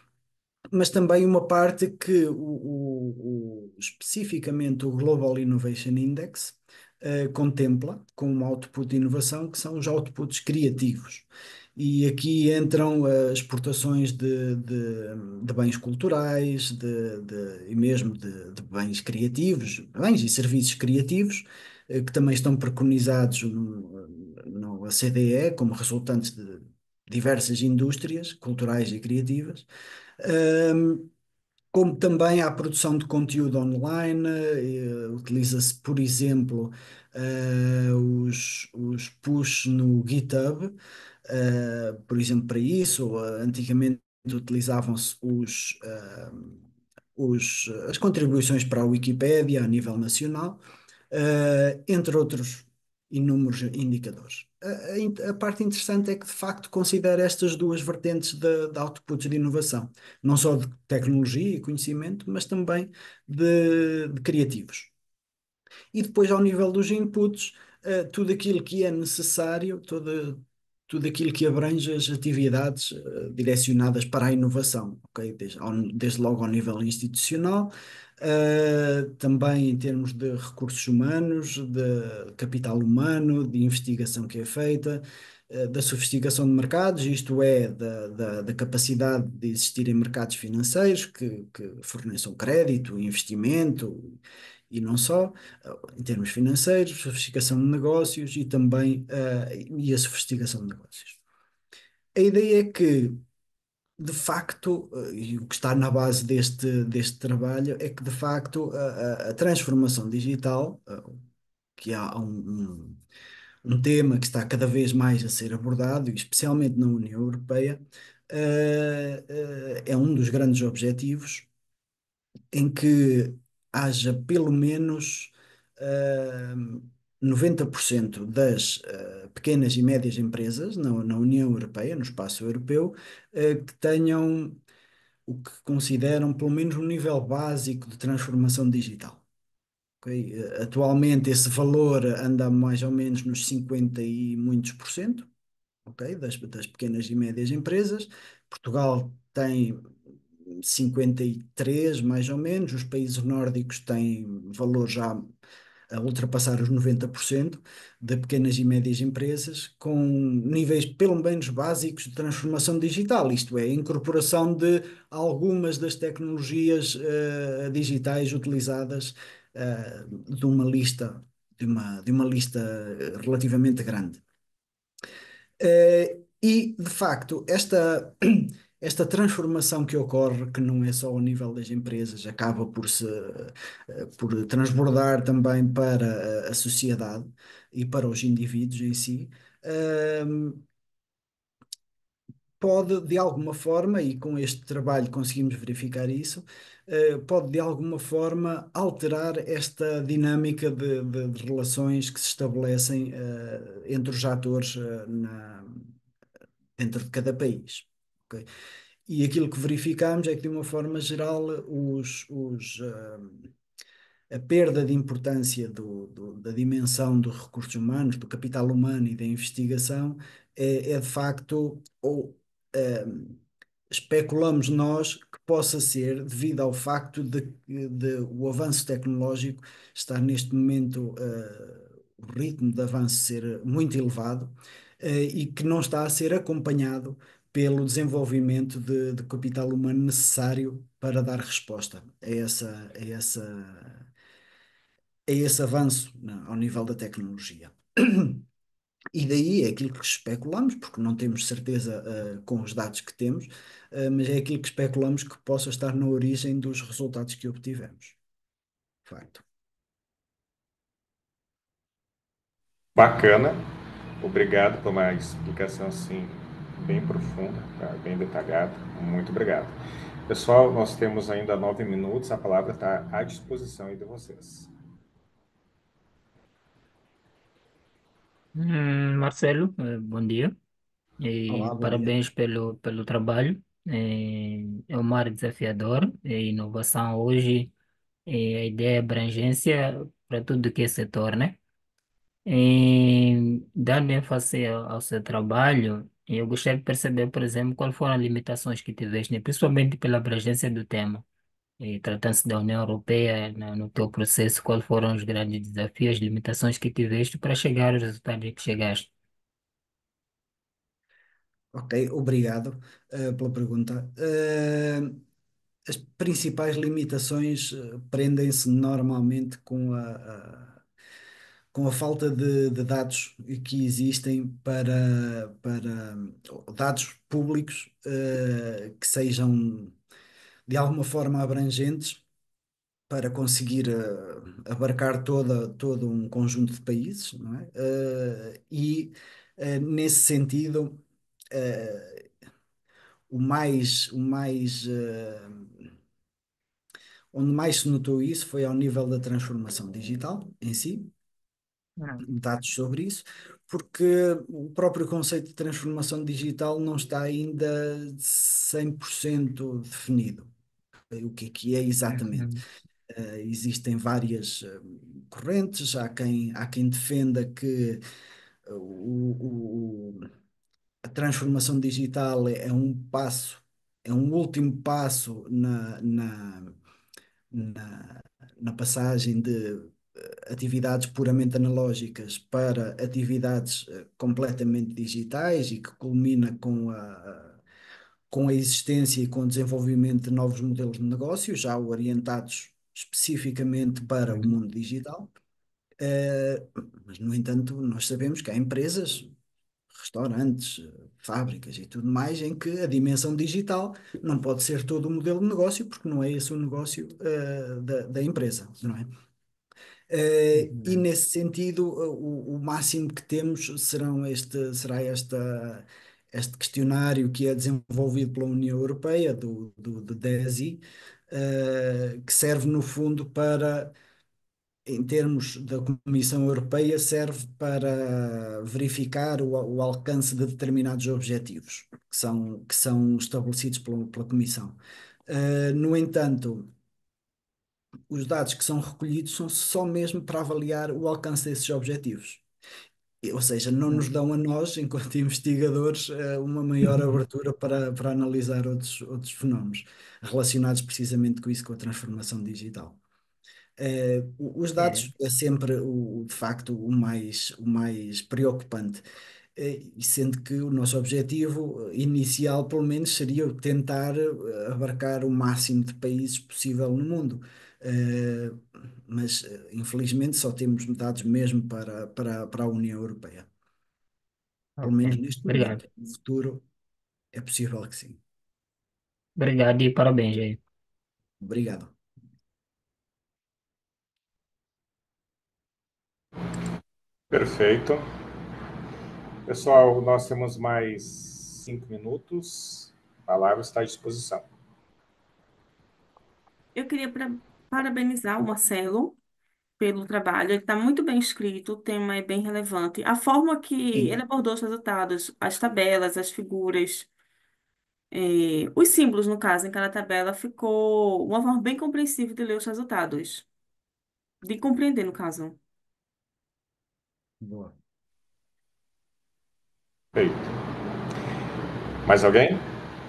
mas também uma parte que o, o- o- especificamente o Global Innovation Index eh, contempla como output de inovação, que são os outputs criativos. E aqui entram as exportações de, de- de bens culturais de, de- e mesmo de, de bens criativos, bens e serviços criativos, eh, que também estão preconizados no, no A C D E como resultantes de diversas indústrias culturais e criativas. Um, Como também há produção de conteúdo online, eh, utiliza-se, por exemplo, eh, os, os push no GitHub, eh, por exemplo, para isso, ou, eh, antigamente utilizavam-se os, eh, os, as contribuições para a Wikipédia a nível nacional, eh, entre outros inúmeros indicadores. A, a in- a parte interessante é que, de facto, considera estas duas vertentes de, de outputs de inovação, não só de tecnologia e conhecimento, mas também de, de criativos. E depois, ao nível dos inputs, eh, tudo aquilo que é necessário, toda, tudo aquilo que abrange as atividades eh, direcionadas para a inovação, ok? Desde, ao- desde logo ao nível institucional, eh, também em termos de recursos humanos, de capital humano, de investigação que é feita, eh, da sofisticação de mercados, isto é, da, da, da capacidade de existirem mercados financeiros que, que forneçam crédito, investimento e não só em termos financeiros, sofisticação de negócios e também eh, e a sofisticação de negócios. A ideia é que, de facto, eh, e o que está na base deste, deste trabalho é que, de facto, a, a- a transformação digital, eh, que há um, um, um tema que está cada vez mais a ser abordado, e especialmente na União Europeia, eh, eh, é um dos grandes objetivos em que haja pelo menos uh, noventa por cento das uh, pequenas e médias empresas na, na União Europeia, no espaço europeu, uh, que tenham o que consideram pelo menos um nível básico de transformação digital. Ok? Uh, Atualmente esse valor anda mais ou menos nos cinquenta e muitos por cento, ok? Das, das pequenas e médias empresas. Portugal tem cinquenta e três, mais ou menos. Os países nórdicos têm valor já a ultrapassar os noventa por cento de pequenas e médias empresas, com níveis pelo menos básicos de transformação digital, isto é, a incorporação de algumas das tecnologias eh, digitais utilizadas eh, de uma lista, de uma, de uma lista relativamente grande. Eh, E, de facto, esta, esta transformação que ocorre, que não é só ao nível das empresas, acaba por se, eh, por transbordar também para a, a sociedade e para os indivíduos em si, ehm, pode, de alguma forma, e com este trabalho conseguimos verificar isso, eh, pode, de alguma forma, alterar esta dinâmica de, de- de relações que se estabelecem, eh, entre os atores, eh, na- dentro de cada país. Ok? E aquilo que verificamos é que, de uma forma geral, os, os, eh, a perda de importância do- do- da dimensão dos recursos humanos, do capital humano e da investigação é, é de facto, ou eh, especulamos nós que possa ser devido ao facto de, que- de o avanço tecnológico estar neste momento, eh, o ritmo de avanço ser muito elevado, eh, e que não está a ser acompanhado pelo desenvolvimento de, de capital humano necessário para dar resposta a essa, a essa, a esse avanço, né, ao nível da tecnologia. E daí é aquilo que especulamos, porque não temos certeza, eh, com os dados que temos, eh, mas é aquilo que especulamos que possa estar na origem dos resultados que obtivemos. Facto. Bacana. Obrigado por uma explicação assim bem profunda, tá? Bem detalhada. Muito obrigado. Pessoal, nós temos ainda nove minutos. A palavra está à disposição aí de vocês. Hum, Marcelo, eh, bom dia e Olá, bom dia. parabéns pelo, pelo trabalho. Eh, É uma área desafiadora e inovação hoje, eh, a ideia é abrangência para tudo que é setor, né? E, dando ênfase ao, ao seu trabalho, eu gostaria de perceber, por exemplo, quais foram as limitações que tiveste, né? Principalmente pela abrangência do tema. E tratando-se da União Europeia, na- no teu processo, quais foram os grandes desafios, limitações que tiveste para chegar aos resultados que chegaste? Ok, obrigado, eh, pela pergunta. Eh, as principais limitações, eh, prendem-se normalmente com a, a- com a falta de, de dados que existem para, para dados públicos, eh, que sejam de alguma forma abrangentes para conseguir, eh, abarcar toda, todo um conjunto de países, não é? Eh, e, eh, nesse sentido, eh, o mais, o mais, eh, onde mais se notou isso foi ao nível da transformação digital em si, Ah, dados sobre isso, porque o próprio conceito de transformação digital não está ainda cem por cento definido. O que é que é exatamente? uhum, Eh, existem várias, eh, correntes, há quem, há quem defenda que, eh, o, o- a transformação digital é, é um passo, é um último passo na, na, na, na passagem de, eh, atividades puramente analógicas para atividades, eh, completamente digitais, e que culmina com a, com a existência e com o desenvolvimento de novos modelos de negócio, já orientados especificamente para o uhum, mundo digital. Eh, mas, no entanto, nós sabemos que há empresas, restaurantes, eh, fábricas e tudo mais, em que a dimensão digital não pode ser todo o modelo de negócio, porque não é esse o negócio, eh, da, da empresa, não é? Eh, e uhum, nesse sentido, eh, o, o máximo que temos serão este, será esta, este questionário que é desenvolvido pela União Europeia, do, do, do DESI, eh, que serve no fundo para, em termos da Comissão Europeia, serve para verificar o, o alcance de determinados objetivos que são, que são estabelecidos pela, pela Comissão. Eh, no entanto, os dados que são recolhidos são só mesmo para avaliar o alcance desses objetivos. E, ou seja, não nos uhum, dão a nós, enquanto investigadores, eh, uma maior uhum. abertura para, para analisar outros, outros fenómenos relacionados precisamente com isso, com a transformação digital. Eh, o- os É, dados é sempre, o, de facto, o mais, o mais preocupante. Eh, e sendo que o nosso objetivo, eh, inicial, pelo menos, seria o tentar, eh, abarcar o máximo de países possível no mundo. Eh, mas, eh, infelizmente, só temos dados mesmo para, para, para a União Europeia. Pelo Ok, menos neste momento. obrigado. No futuro é possível que sim. Obrigado e parabéns aí. Obrigado. Perfeito. Pessoal, nós temos mais cinco minutos. A palavra está à disposição. Eu queria pra- parabenizar o Marcelo pelo trabalho. Ele está muito bem escrito, o tema é bem relevante. A forma que ele Sim, abordou os resultados, as tabelas, as figuras, eh, os símbolos, no caso, em cada tabela, ficou uma forma bem compreensível de ler os resultados, de compreender, no caso. boa. Feito. Mais alguém?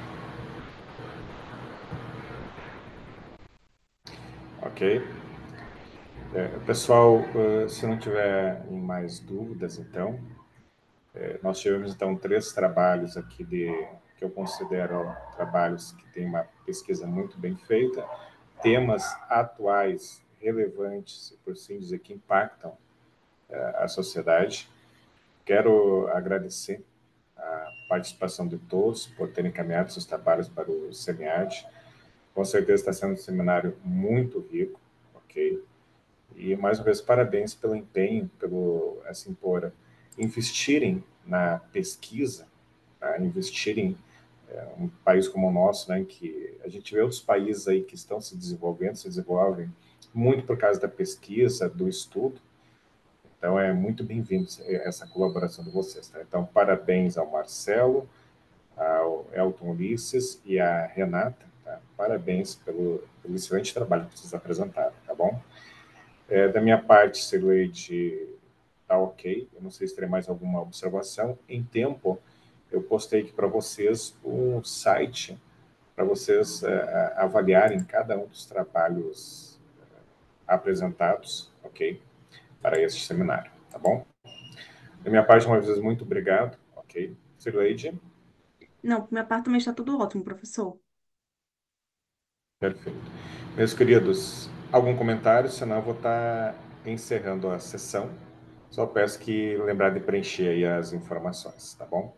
Ok. É, pessoal, eh, se não tiver mais dúvidas, então, eh, nós tivemos então três trabalhos aqui de que eu considero trabalhos que têm uma pesquisa muito bem feita, temas atuais, relevantes, e por assim dizer, que impactam eh, a sociedade. Quero agradecer a participação de todos por terem encaminhado seus trabalhos para o SEMIART. Com certeza está sendo um seminário muito rico, ok? E mais uma vez, parabéns pelo empenho, pelo, assim, por investirem na pesquisa, tá? Investirem é, um país como o nosso, né, em que a gente vê outros países aí que estão se desenvolvendo, se desenvolvem muito por causa da pesquisa, do estudo. Então, é muito bem-vindo essa colaboração de vocês, tá? Então, parabéns ao Marcelo, ao Elton Ulisses e à Renata, tá? Parabéns pelo, pelo excelente trabalho que vocês apresentaram, tá bom? É, da minha parte, Sileide, tá ok. Eu não sei se terei mais alguma observação. Em tempo, eu postei aqui para vocês um site para vocês é, avaliarem cada um dos trabalhos apresentados, ok? Para este seminário, tá bom? Da minha parte, uma vez, muito obrigado, ok? Sileide, Não, por minha parte também está tudo ótimo, professor. perfeito. Meus queridos, algum comentário? Senão eu vou estar encerrando a sessão. Só peço que lembrar de preencher aí as informações, tá bom?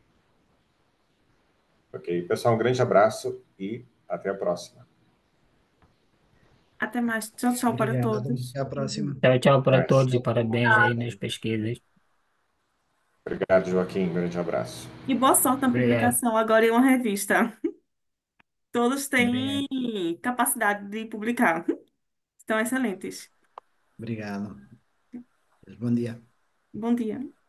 Ok, pessoal, um grande abraço e até a próxima. Até mais. Tchau, tchau para Obrigado. todos. Até à próxima. Tchau, tchau para Mais. todos e parabéns aí nas pesquisas. Obrigado, Joaquim. Um grande abraço. E boa sorte na Obrigado. publicação agora em uma revista. Todos Obrigado. têm capacidade de publicar. Estão excelentes. Obrigado. Bom dia. Bom dia.